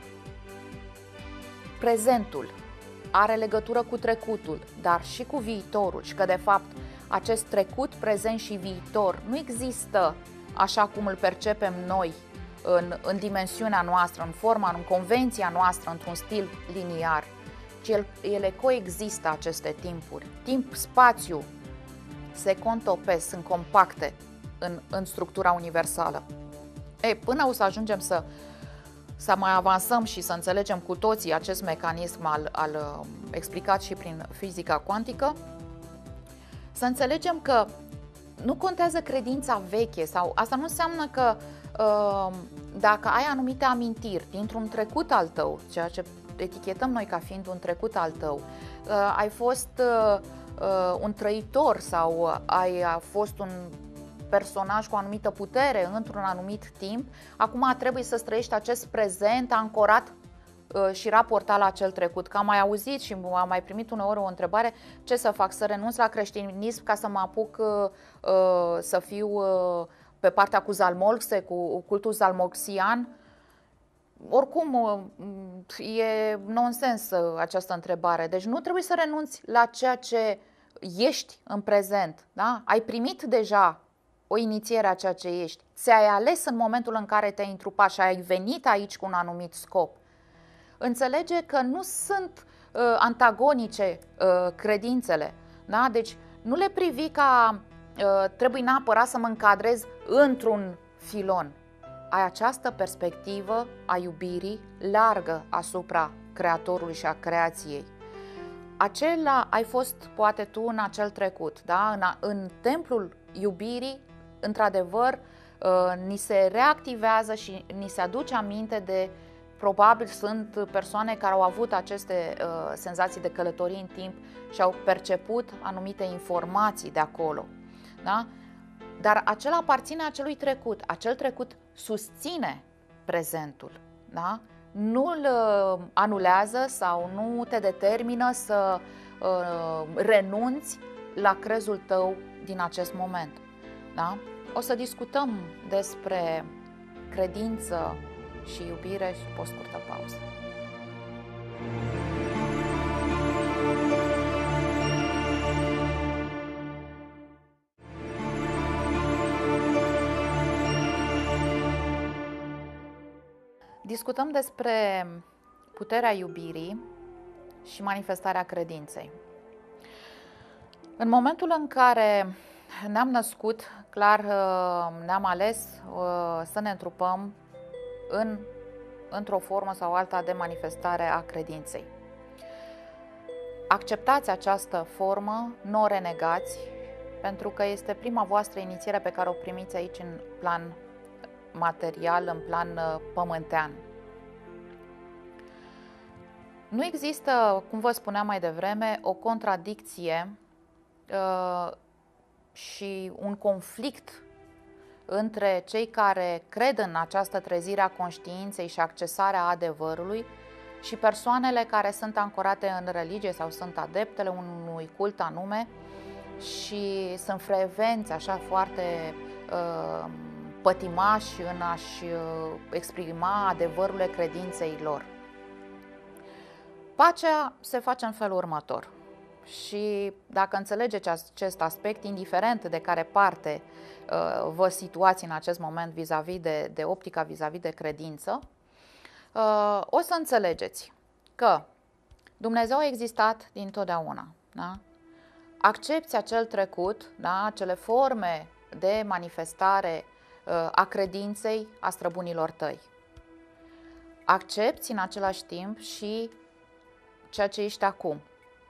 prezentul are legătură cu trecutul, dar și cu viitorul, și că de fapt acest trecut, prezent și viitor nu există așa cum îl percepem noi în, în dimensiunea noastră, în forma, în convenția noastră, într-un stil liniar, ci el, ele coexistă, aceste timpuri. Timp, spațiu se contopesc, sunt compacte în, în structura universală. E, până o să ajungem să să mai avansăm și să înțelegem cu toții acest mecanism al, al explicat și prin fizica cuantică, să înțelegem că nu contează credința veche, sau asta nu înseamnă că uh, dacă ai anumite amintiri dintr-un trecut al tău, ceea ce etichetăm noi ca fiind un trecut al tău, uh, ai fost uh, uh, un trăitor sau ai a fost un personaj cu o anumită putere într-un anumit timp, acum trebuie să trăiești acest prezent ancorat uh, și raportat la acel trecut. Că am mai auzit și am mai primit uneori o întrebare: ce să fac, să renunț la creștinism ca să mă apuc uh, uh, să fiu uh, pe partea cu Zalmoxe, cu cultul zalmoxian? Oricum, uh, e nonsens uh, această întrebare. Deci nu trebuie să renunți la ceea ce ești în prezent. Da? Ai primit deja o inițiere a ceea ce ești. Ți-ai ales în momentul în care te-ai întrupat și ai venit aici cu un anumit scop. Înțelege că nu sunt uh, antagonice uh, credințele. Da? Deci nu le privi ca uh, trebuie neapărat să mă încadrez într-un filon. Ai această perspectivă a iubirii largă asupra Creatorului și a creației. Acela ai fost poate tu în acel trecut. Da? În, în templul iubirii, într-adevăr, ni se reactivează și ni se aduce aminte de, probabil sunt persoane care au avut aceste uh, senzații de călătorii în timp și au perceput anumite informații de acolo. Da? Dar acela aparține acelui trecut. Acel trecut susține prezentul. Da? Nu îl uh, anulează sau nu te determină să uh, renunți la crezul tău din acest moment. Da? O să discutăm despre credință și iubire și după o scurtă pauză. Discutăm despre puterea iubirii și manifestarea credinței. În momentul în care ne-am născut, clar ne-am ales să ne întrupăm în, într-o formă sau alta de manifestare a credinței. Acceptați această formă, nu o renegați, pentru că este prima voastră inițiere pe care o primiți aici în plan material, în plan pământean. Nu există, cum vă spuneam mai devreme, o contradicție uh, și un conflict între cei care cred în această trezire a conștiinței și accesarea adevărului și persoanele care sunt ancorate în religie sau sunt adeptele unui cult anume și sunt frecvenți așa foarte uh, pătimași în a-și uh, exprima adevărurile credinței lor. Pacea se face în felul următor. Și dacă înțelegeți acest aspect, indiferent de care parte uh, vă situați în acest moment vis-a-vis de, de optica, vis-a-vis de credință, o să înțelegeți că Dumnezeu a existat dintotdeauna. Da? Accepți acel trecut, da? Acele forme de manifestare a credinței a străbunilor tăi. Accepți în același timp și ceea ce ești acum.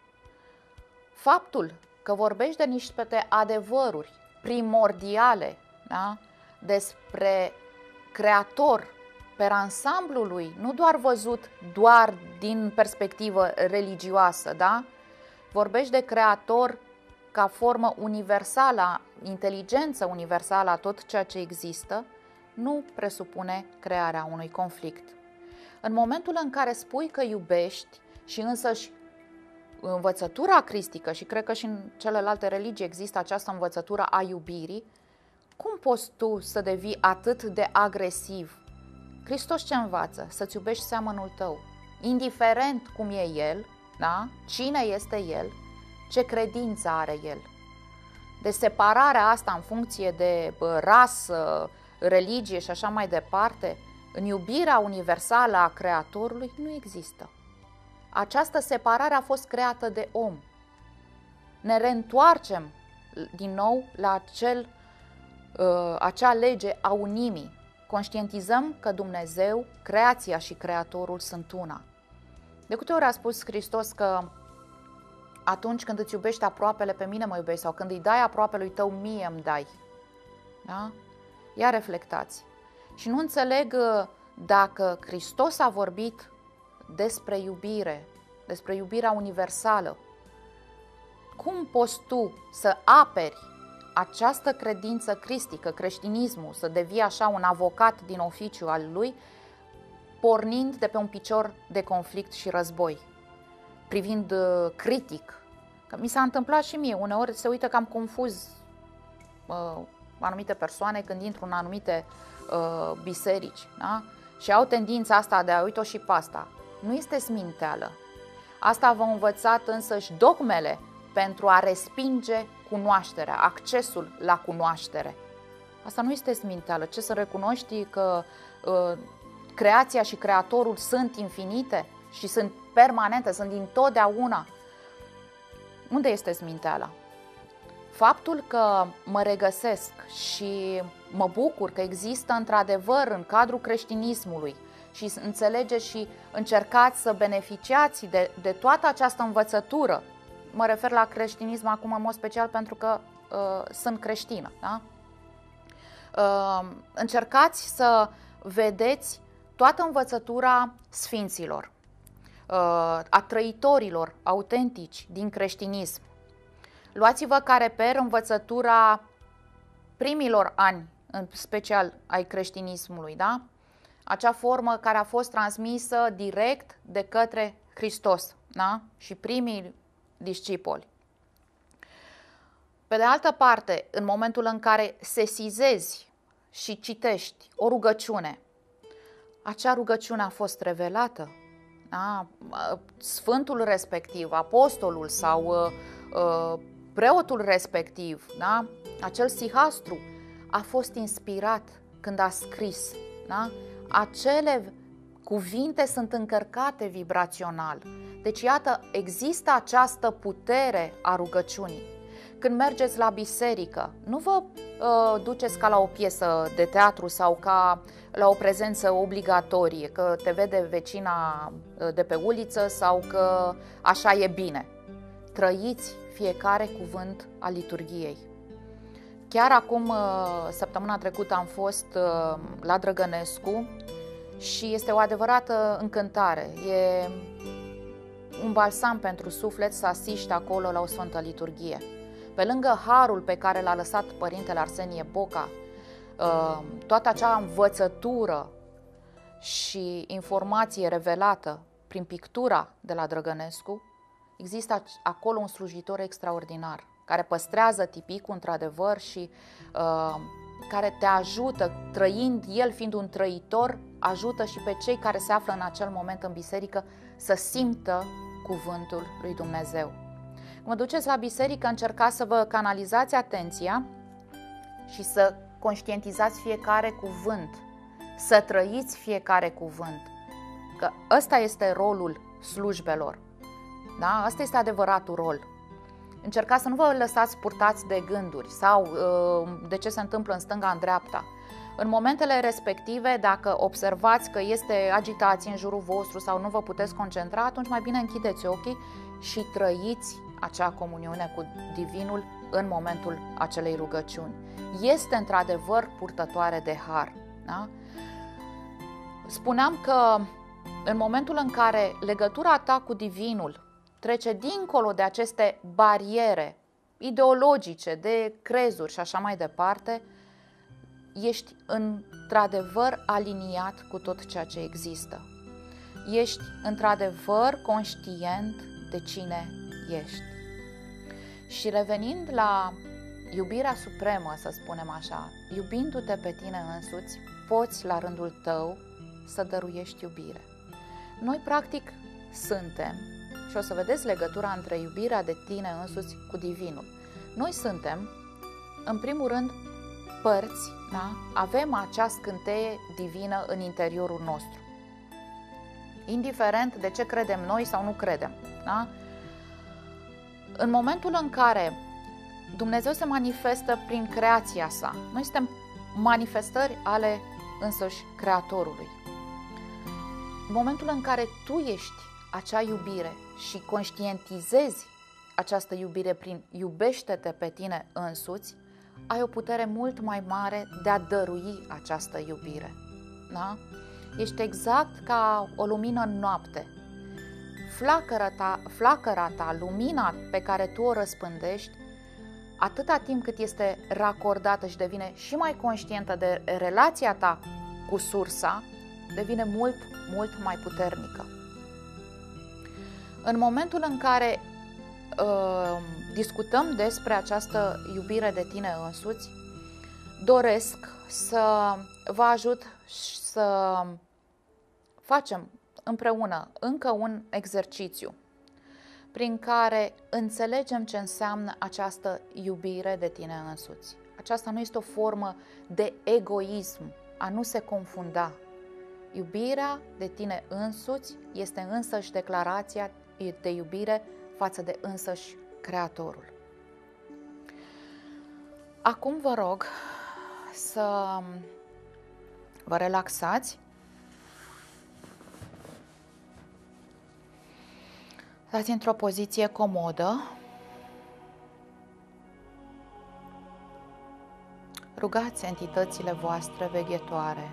Faptul că vorbești de niște adevăruri primordiale, da? Despre Creator, pe ansamblul lui, nu doar văzut doar din perspectivă religioasă, da? Vorbești de Creator ca formă universală, inteligență universală a tot ceea ce există, nu presupune crearea unui conflict. În momentul în care spui că iubești și însăși învățătura cristică, și cred că și în celelalte religii există această învățătură a iubirii, cum poți tu să devii atât de agresiv? Hristos ce învață? Să-ți iubești seamănul tău, indiferent cum e el, da? Cine este el, ce credință are el. De separarea asta în funcție de rasă, religie și așa mai departe, în iubirea universală a Creatorului nu există. Această separare a fost creată de om. Ne reîntoarcem din nou la acel, uh, acea lege a unimii. Conștientizăm că Dumnezeu, creația și Creatorul sunt una. De câte ori a spus Hristos că atunci când îți iubești aproapele, pe mine mă iubești, sau când îi dai aproapelui tău, mie îmi dai. Da? Ia reflectați. Și nu înțeleg dacă Hristos a vorbit despre iubire, despre iubirea universală. Cum poți tu să aperi această credință cristică, creștinismul, să devii așa un avocat din oficiu al lui, pornind de pe un picior de conflict și război, privind uh, critic? Că mi s-a întâmplat și mie, uneori se uită cam confuz uh, anumite persoane când intru în anumite uh, biserici, da? Și au tendința asta de a uite-o și pe asta. Nu este sminteală. Asta v-au învățat însăși dogmele pentru a respinge cunoașterea, accesul la cunoaștere. Asta nu este sminteală. Ce să recunoști că uh, creația și Creatorul sunt infinite și sunt permanente, sunt dintotdeauna. Unde este sminteala? Faptul că mă regăsesc și mă bucur că există într-adevăr în cadrul creștinismului și înțelegeți și încercați să beneficiați de, de toată această învățătură. Mă refer la creștinism acum în mod special pentru că uh, sunt creștină. Da? Uh, încercați să vedeți toată învățătura sfinților, uh, a trăitorilor autentici din creștinism. Luați-vă ca reper învățătura primilor ani, în special ai creștinismului, da? Acea formă care a fost transmisă direct de către Hristos, da? Și primii discipoli. Pe de altă parte, în momentul în care sesizezi și citești o rugăciune, acea rugăciune a fost revelată, da? Sfântul respectiv, apostolul sau uh, preotul respectiv, da? Acel sihastru a fost inspirat când a scris. Da? Acele cuvinte sunt încărcate vibrațional. Deci, iată, există această putere a rugăciunii. Când mergeți la biserică, nu vă uh, duceți ca la o piesă de teatru sau ca la o prezență obligatorie, că te vede vecina de pe uliță sau că așa e bine. Trăiți fiecare cuvânt al liturghiei. Chiar acum, săptămâna trecută, am fost la Drăgănescu și este o adevărată încântare. E un balsam pentru suflet să asiști acolo la o Sfântă Liturghie. Pe lângă harul pe care l-a lăsat Părintele Arsenie Boca, toată acea învățătură și informație revelată prin pictura de la Drăgănescu, există acolo un slujitor extraordinar, care păstrează tipicul într-adevăr și uh, care te ajută, trăind, el fiind un trăitor, ajută și pe cei care se află în acel moment în biserică să simtă cuvântul lui Dumnezeu. Când mă duceți la biserică, încercați să vă canalizați atenția și să conștientizați fiecare cuvânt, să trăiți fiecare cuvânt. că ăsta este rolul slujbelor. Da? Ăsta este adevăratul rol. Încercați să nu vă lăsați purtați de gânduri sau de ce se întâmplă în stânga, în dreapta. În momentele respective, dacă observați că este agitație în jurul vostru sau nu vă puteți concentra, atunci mai bine închideți ochii și trăiți acea comuniune cu Divinul în momentul acelei rugăciuni. Este într-adevăr purtătoare de har. Da? Spuneam că în momentul în care legătura ta cu Divinul trece dincolo de aceste bariere ideologice, de crezuri și așa mai departe, ești într-adevăr aliniat cu tot ceea ce există. Ești într-adevăr conștient de cine ești. Și revenind la iubirea supremă, să spunem așa, iubindu-te pe tine însuți, poți la rândul tău să dăruiești iubire. Noi practic suntem, și o să vedeți legătura între iubirea de tine însuți cu Divinul. Noi suntem, în primul rând, părți, da? Avem acea scânteie divină în interiorul nostru. Indiferent de ce credem noi sau nu credem. Da? În momentul în care Dumnezeu se manifestă prin creația sa, noi suntem manifestări ale însăși Creatorului. În momentul în care tu ești acea iubire și conștientizezi această iubire prin iubește-te pe tine însuți, ai o putere mult mai mare de a dărui această iubire. Da? Ești exact ca o lumină în noapte. Flacăra ta, flacăra ta, lumina pe care tu o răspândești, atâta timp cât este racordată și devine și mai conștientă de relația ta cu sursa, devine mult, mult mai puternică. În momentul în care uh, discutăm despre această iubire de tine însuți, doresc să vă ajut să facem împreună încă un exercițiu prin care înțelegem ce înseamnă această iubire de tine însuți. Aceasta nu este o formă de egoism, a nu se confunda. Iubirea de tine însuți este însăși declarația de iubire față de însăși Creatorul. Acum vă rog să vă relaxați. Stați într-o poziție comodă. Rugați entitățile voastre veghetoare,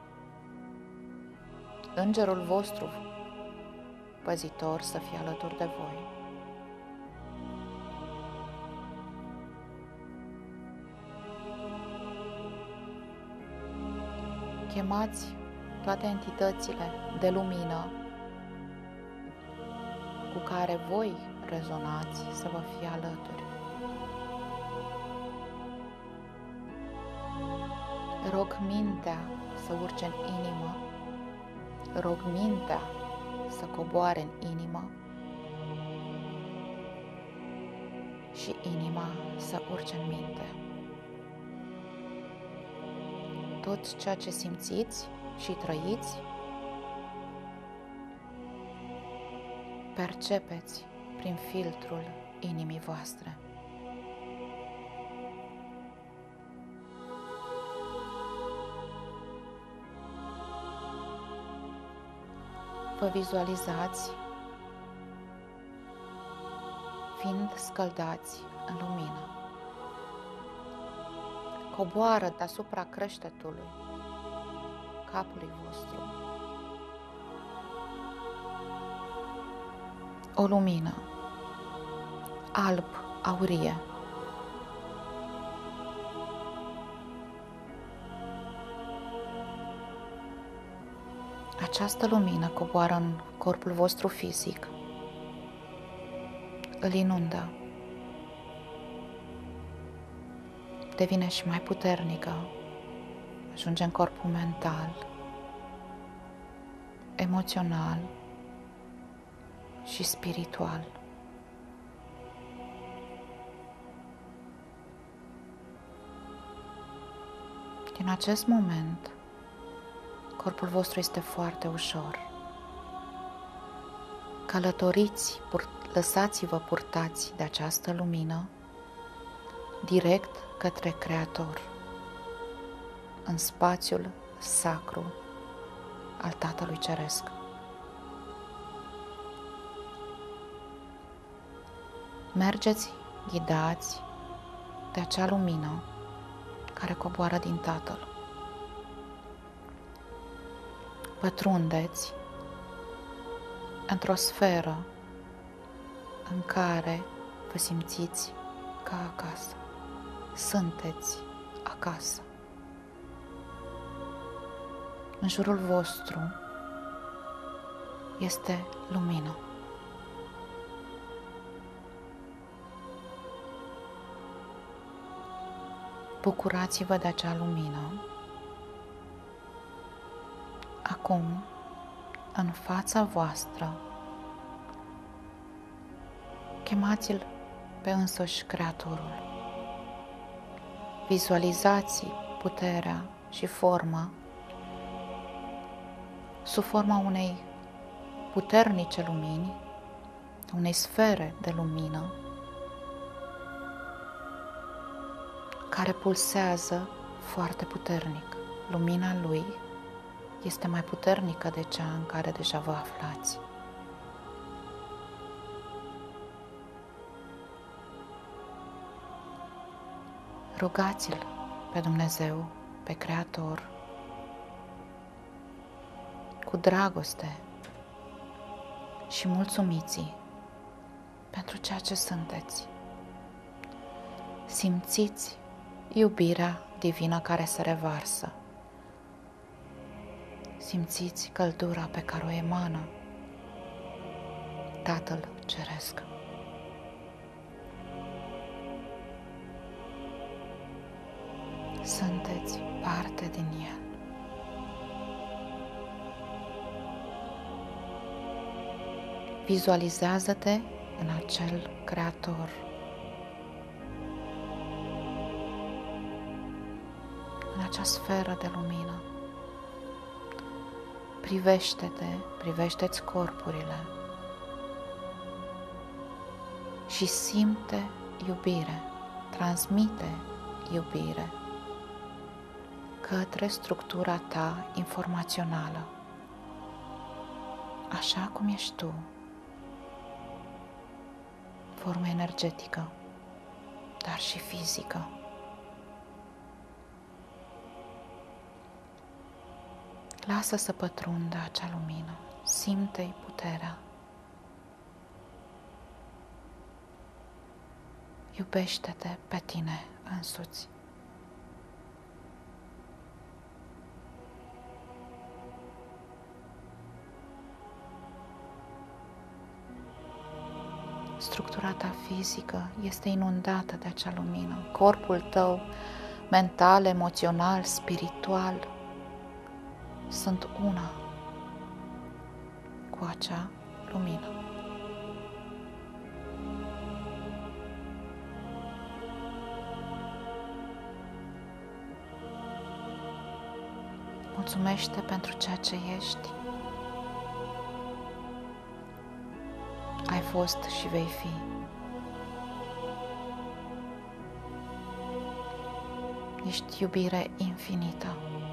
Îngerul vostru păzitor să fie alături de voi. Chemați toate entitățile de lumină cu care voi rezonați să vă fie alături. Rog mintea să urce în inimă, rog mintea să coboare în inimă și inima să urce în minte. Tot ceea ce simțiți și trăiți, percepeți prin filtrul inimii voastre. Vă vizualizați fiind scăldați în lumină. Coboară deasupra creștetului capului vostru o lumină alb aurie. Această lumină coboară în corpul vostru fizic, îl inundă, devine și mai puternică, ajunge în corpul mental, emoțional și spiritual. Din acest moment, corpul vostru este foarte ușor, Călătoriți, lăsați-vă purtați de această lumină direct către Creator, în spațiul sacru al Tatălui Ceresc. Mergeți ghidați de acea lumină care coboară din Tatăl. Pătrundeți într-o sferă în care vă simțiți ca acasă. Sunteți acasă. În jurul vostru este lumină. Bucurați-vă de acea lumină. Acum, în fața voastră, chemați-l pe însuși Creatorul. Vizualizați puterea și forma sub forma unei puternice lumini, unei sfere de lumină care pulsează foarte puternic. Lumina lui este mai puternică de cea în care deja vă aflați. Rugați-l pe Dumnezeu, pe Creator, cu dragoste și mulțumiți pentru ceea ce sunteți. Simțiți iubirea divină care se revarsă. Simțiți căldura pe care o emană Tatăl Ceresc. Sunteți parte din El. Vizualizează-te în acel Creator. În acea sferă de lumină. Privește-te, privește-ți corpurile și simte iubire, transmite iubire către structura ta informațională, așa cum ești tu, formă energetică, dar și fizică. Lasă să pătrundă acea lumină, simte-i puterea. Iubește-te pe tine însuți. Structura ta fizică este inundată de acea lumină. Corpul tău, mental, emoțional, spiritual, sunt una cu acea lumină. Mulțumește pentru ceea ce ești. Ai fost și vei fi. Ești iubire infinită.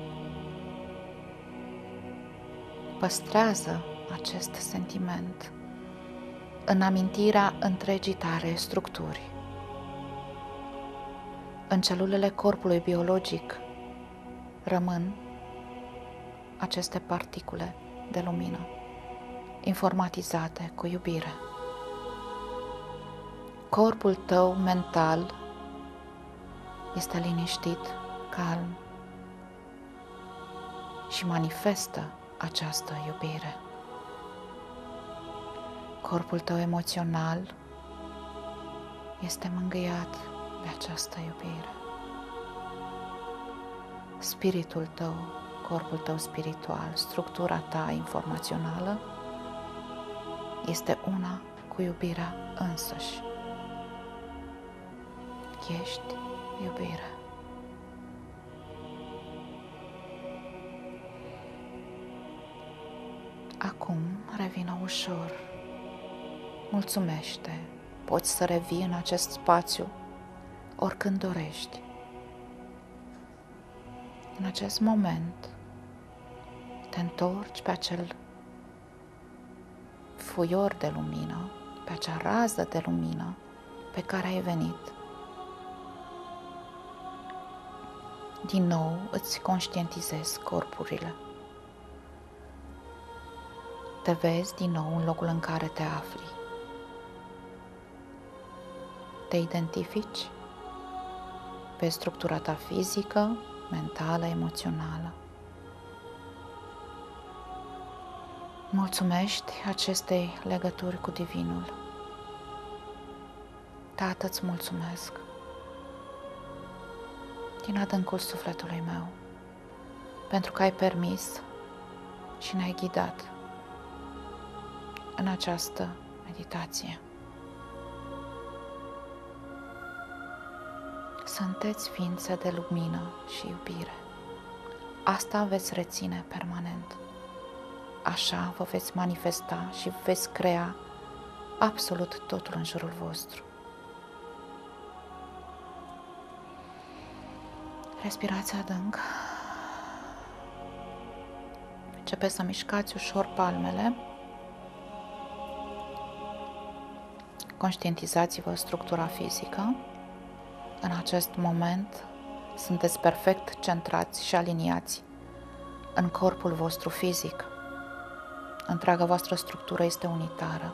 Păstrează acest sentiment în amintirea întregii tale structuri. În celulele corpului biologic rămân aceste particule de lumină, informatizate cu iubire. Corpul tău mental este liniștit, calm și manifestă această iubire. Corpul tău emoțional este mângâiat de această iubire. Spiritul tău, corpul tău spiritual, structura ta informațională este una cu iubirea însăși. Ești iubire. Acum revină ușor mulțumește, poți să revii în acest spațiu oricând dorești. În acest moment te întorci pe acel fuior de lumină, pe acea rază de lumină pe care ai venit. Din nou îți conștientizezi corpurile. Te vezi din nou în locul în care te afli. Te identifici, vezi structura ta fizică, mentală, emoțională. Mulțumești acestei legături cu Divinul. Tată, îți mulțumesc din adâncul sufletului meu pentru că ai permis și ne-ai ghidat în această meditație. Sunteți ființe de lumină și iubire. Asta veți reține permanent. Așa vă veți manifesta și veți crea absolut totul în jurul vostru. Respirați adânc. Începeți să mișcați ușor palmele. Conștientizați-vă structura fizică. În acest moment sunteți perfect centrați și aliniați în corpul vostru fizic. Întreaga voastră structură este unitară.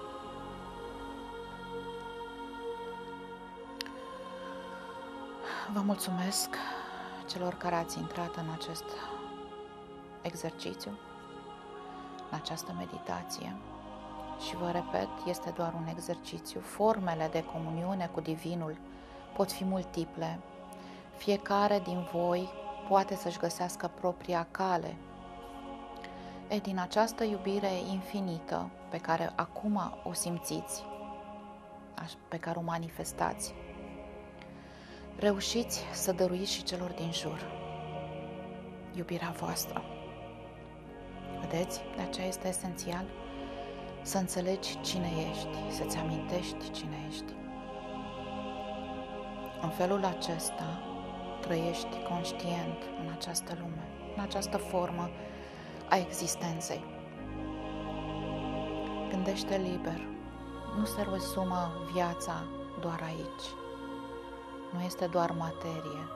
Vă mulțumesc celor care ați intrat în acest exercițiu, în această meditație. Și vă repet, este doar un exercițiu. Formele de comuniune cu Divinul pot fi multiple. Fiecare din voi poate să-și găsească propria cale. E din această iubire infinită pe care acum o simțiți, pe care o manifestați, reușiți să dăruiți și celor din jur iubirea voastră. Vedeți? De aceea este esențial să înțelegi cine ești, să-ți amintești cine ești. În felul acesta trăiești conștient în această lume, în această formă a existenței. Gândește liber. Nu se rezumă viața doar aici. Nu este doar materie.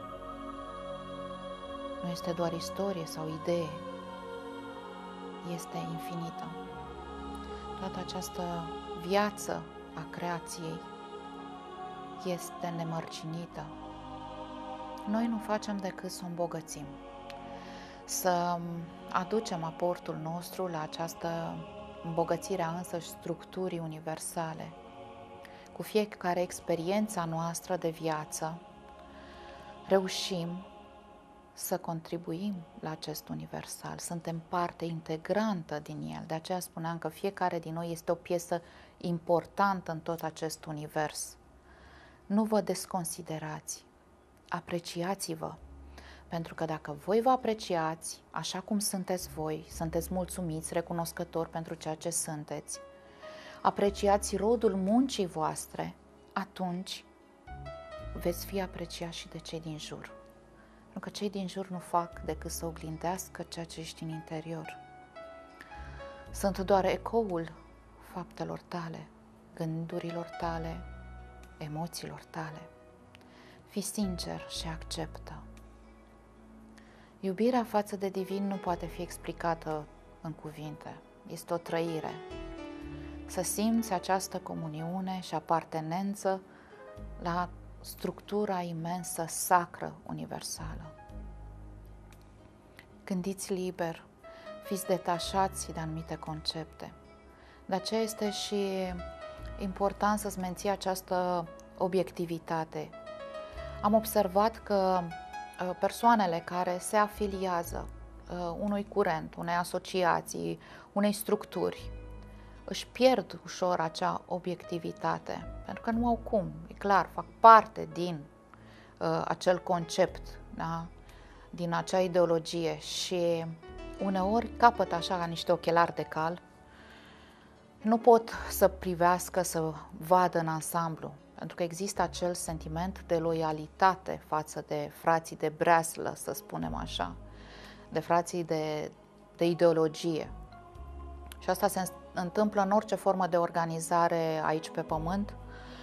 Nu este doar istorie sau idee. Este infinită. Toată această viață a creației este nemărginită. Noi nu facem decât să o îmbogățim, să aducem aportul nostru la această îmbogățire a însăși structurii universale. Cu fiecare experiența noastră de viață, reușim să contribuim la acest universal. Suntem parte integrantă din el. De aceea spuneam că fiecare din noi este o piesă importantă în tot acest univers. Nu vă desconsiderați, apreciați-vă, pentru că dacă voi vă apreciați așa cum sunteți voi, sunteți mulțumiți, recunoscători pentru ceea ce sunteți, apreciați rodul muncii voastre, atunci veți fi apreciați și de cei din jur. Pentru că cei din jur nu fac decât să oglindească ceea ce ești în interior. Sunt doar ecoul faptelor tale, gândurilor tale, emoțiilor tale. Fii sincer și acceptă. Iubirea față de Divin nu poate fi explicată în cuvinte. Este o trăire. Să simți această comuniune și apartenență la structura imensă, sacră, universală. Gândiți liber, fiți detașați de anumite concepte. De aceea este și important să-ți menții această obiectivitate. Am observat că persoanele care se afiliază unui curent, unei asociații, unei structuri, își pierd ușor acea obiectivitate, pentru că nu au cum, e clar, fac parte din uh, acel concept, da? Din acea ideologie și uneori capătă așa ca niște ochelari de cal nu pot să privească, să vadă în ansamblu, pentru că există acel sentiment de loialitate față de frații de breaslă, să spunem așa, de frații de, de ideologie. Și asta se întâmplă în orice formă de organizare aici pe pământ.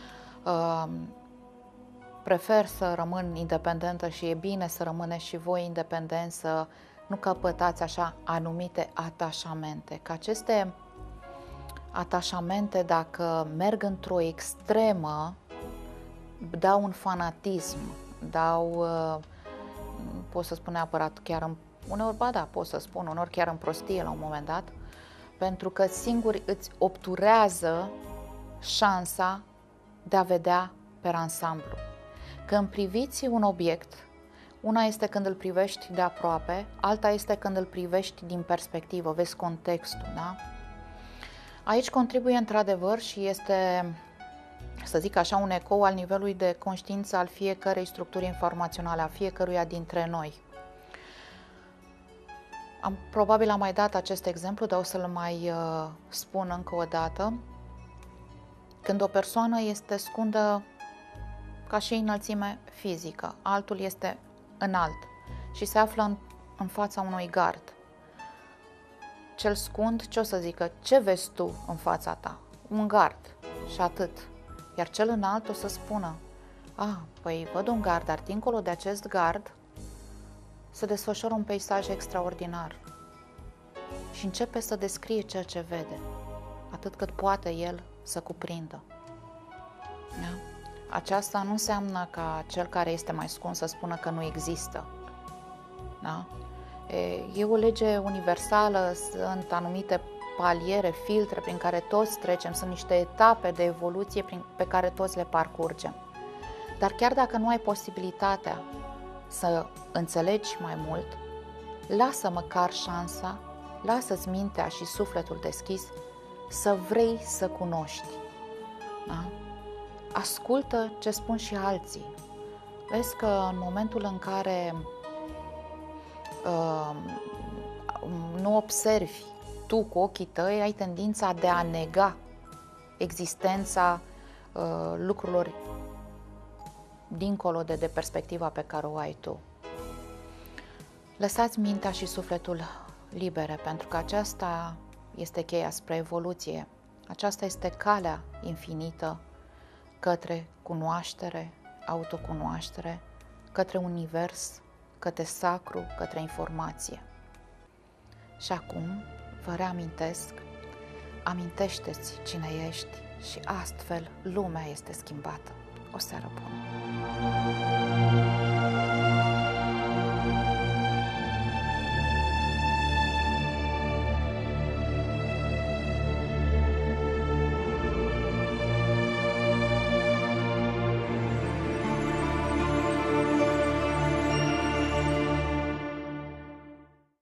Prefer să rămân independentă și e bine să rămâneți și voi independenți, să nu căpătați așa anumite atașamente. Că aceste atașamente, dacă merg într-o extremă, dau un fanatism, dau, pot să spun neapărat chiar în, uneori, ba da, pot să spun, uneori chiar în prostie la un moment dat, pentru că singuri îți obturează șansa de a vedea pe ansamblu. Când priviți un obiect, una este când îl privești de aproape, alta este când îl privești din perspectivă, vezi contextul, da? Aici contribuie într-adevăr și este, să zic așa, un ecou al nivelului de conștiință al fiecărei structuri informaționale, a fiecăruia dintre noi. Am, probabil am mai dat acest exemplu, dar o să-l mai uh, spun încă o dată. Când o persoană este scundă ca și înălțime fizică, altul este înalt și se află în, în fața unui gard. Cel scund, ce o să zică? Ce vezi tu în fața ta? Un gard și atât. Iar cel înalt o să spună, a, păi văd un gard, dar dincolo de acest gard se desfășoară un peisaj extraordinar. Și începe să descrie ceea ce vede, atât cât poate el să cuprindă. Da? Aceasta nu înseamnă ca cel care este mai ascuns să spună că nu există. Da? E o lege universală, sunt anumite paliere, filtre prin care toți trecem, sunt niște etape de evoluție pe care toți le parcurgem. Dar chiar dacă nu ai posibilitatea să înțelegi mai mult, lasă măcar șansa, lasă-ți mintea și sufletul deschis să vrei să cunoști. Da? Ascultă ce spun și alții. Vezi că în momentul în care uh, nu observi tu cu ochii tăi, ai tendința de a nega existența uh, lucrurilor dincolo de, de perspectiva pe care o ai tu. Lăsați mintea și sufletul libere, pentru că aceasta este cheia spre evoluție. Aceasta este calea infinită către cunoaștere, autocunoaștere, către univers, către sacru, către informație. Și acum vă reamintesc, amintește-ți cine ești și astfel lumea este schimbată. O seară bună!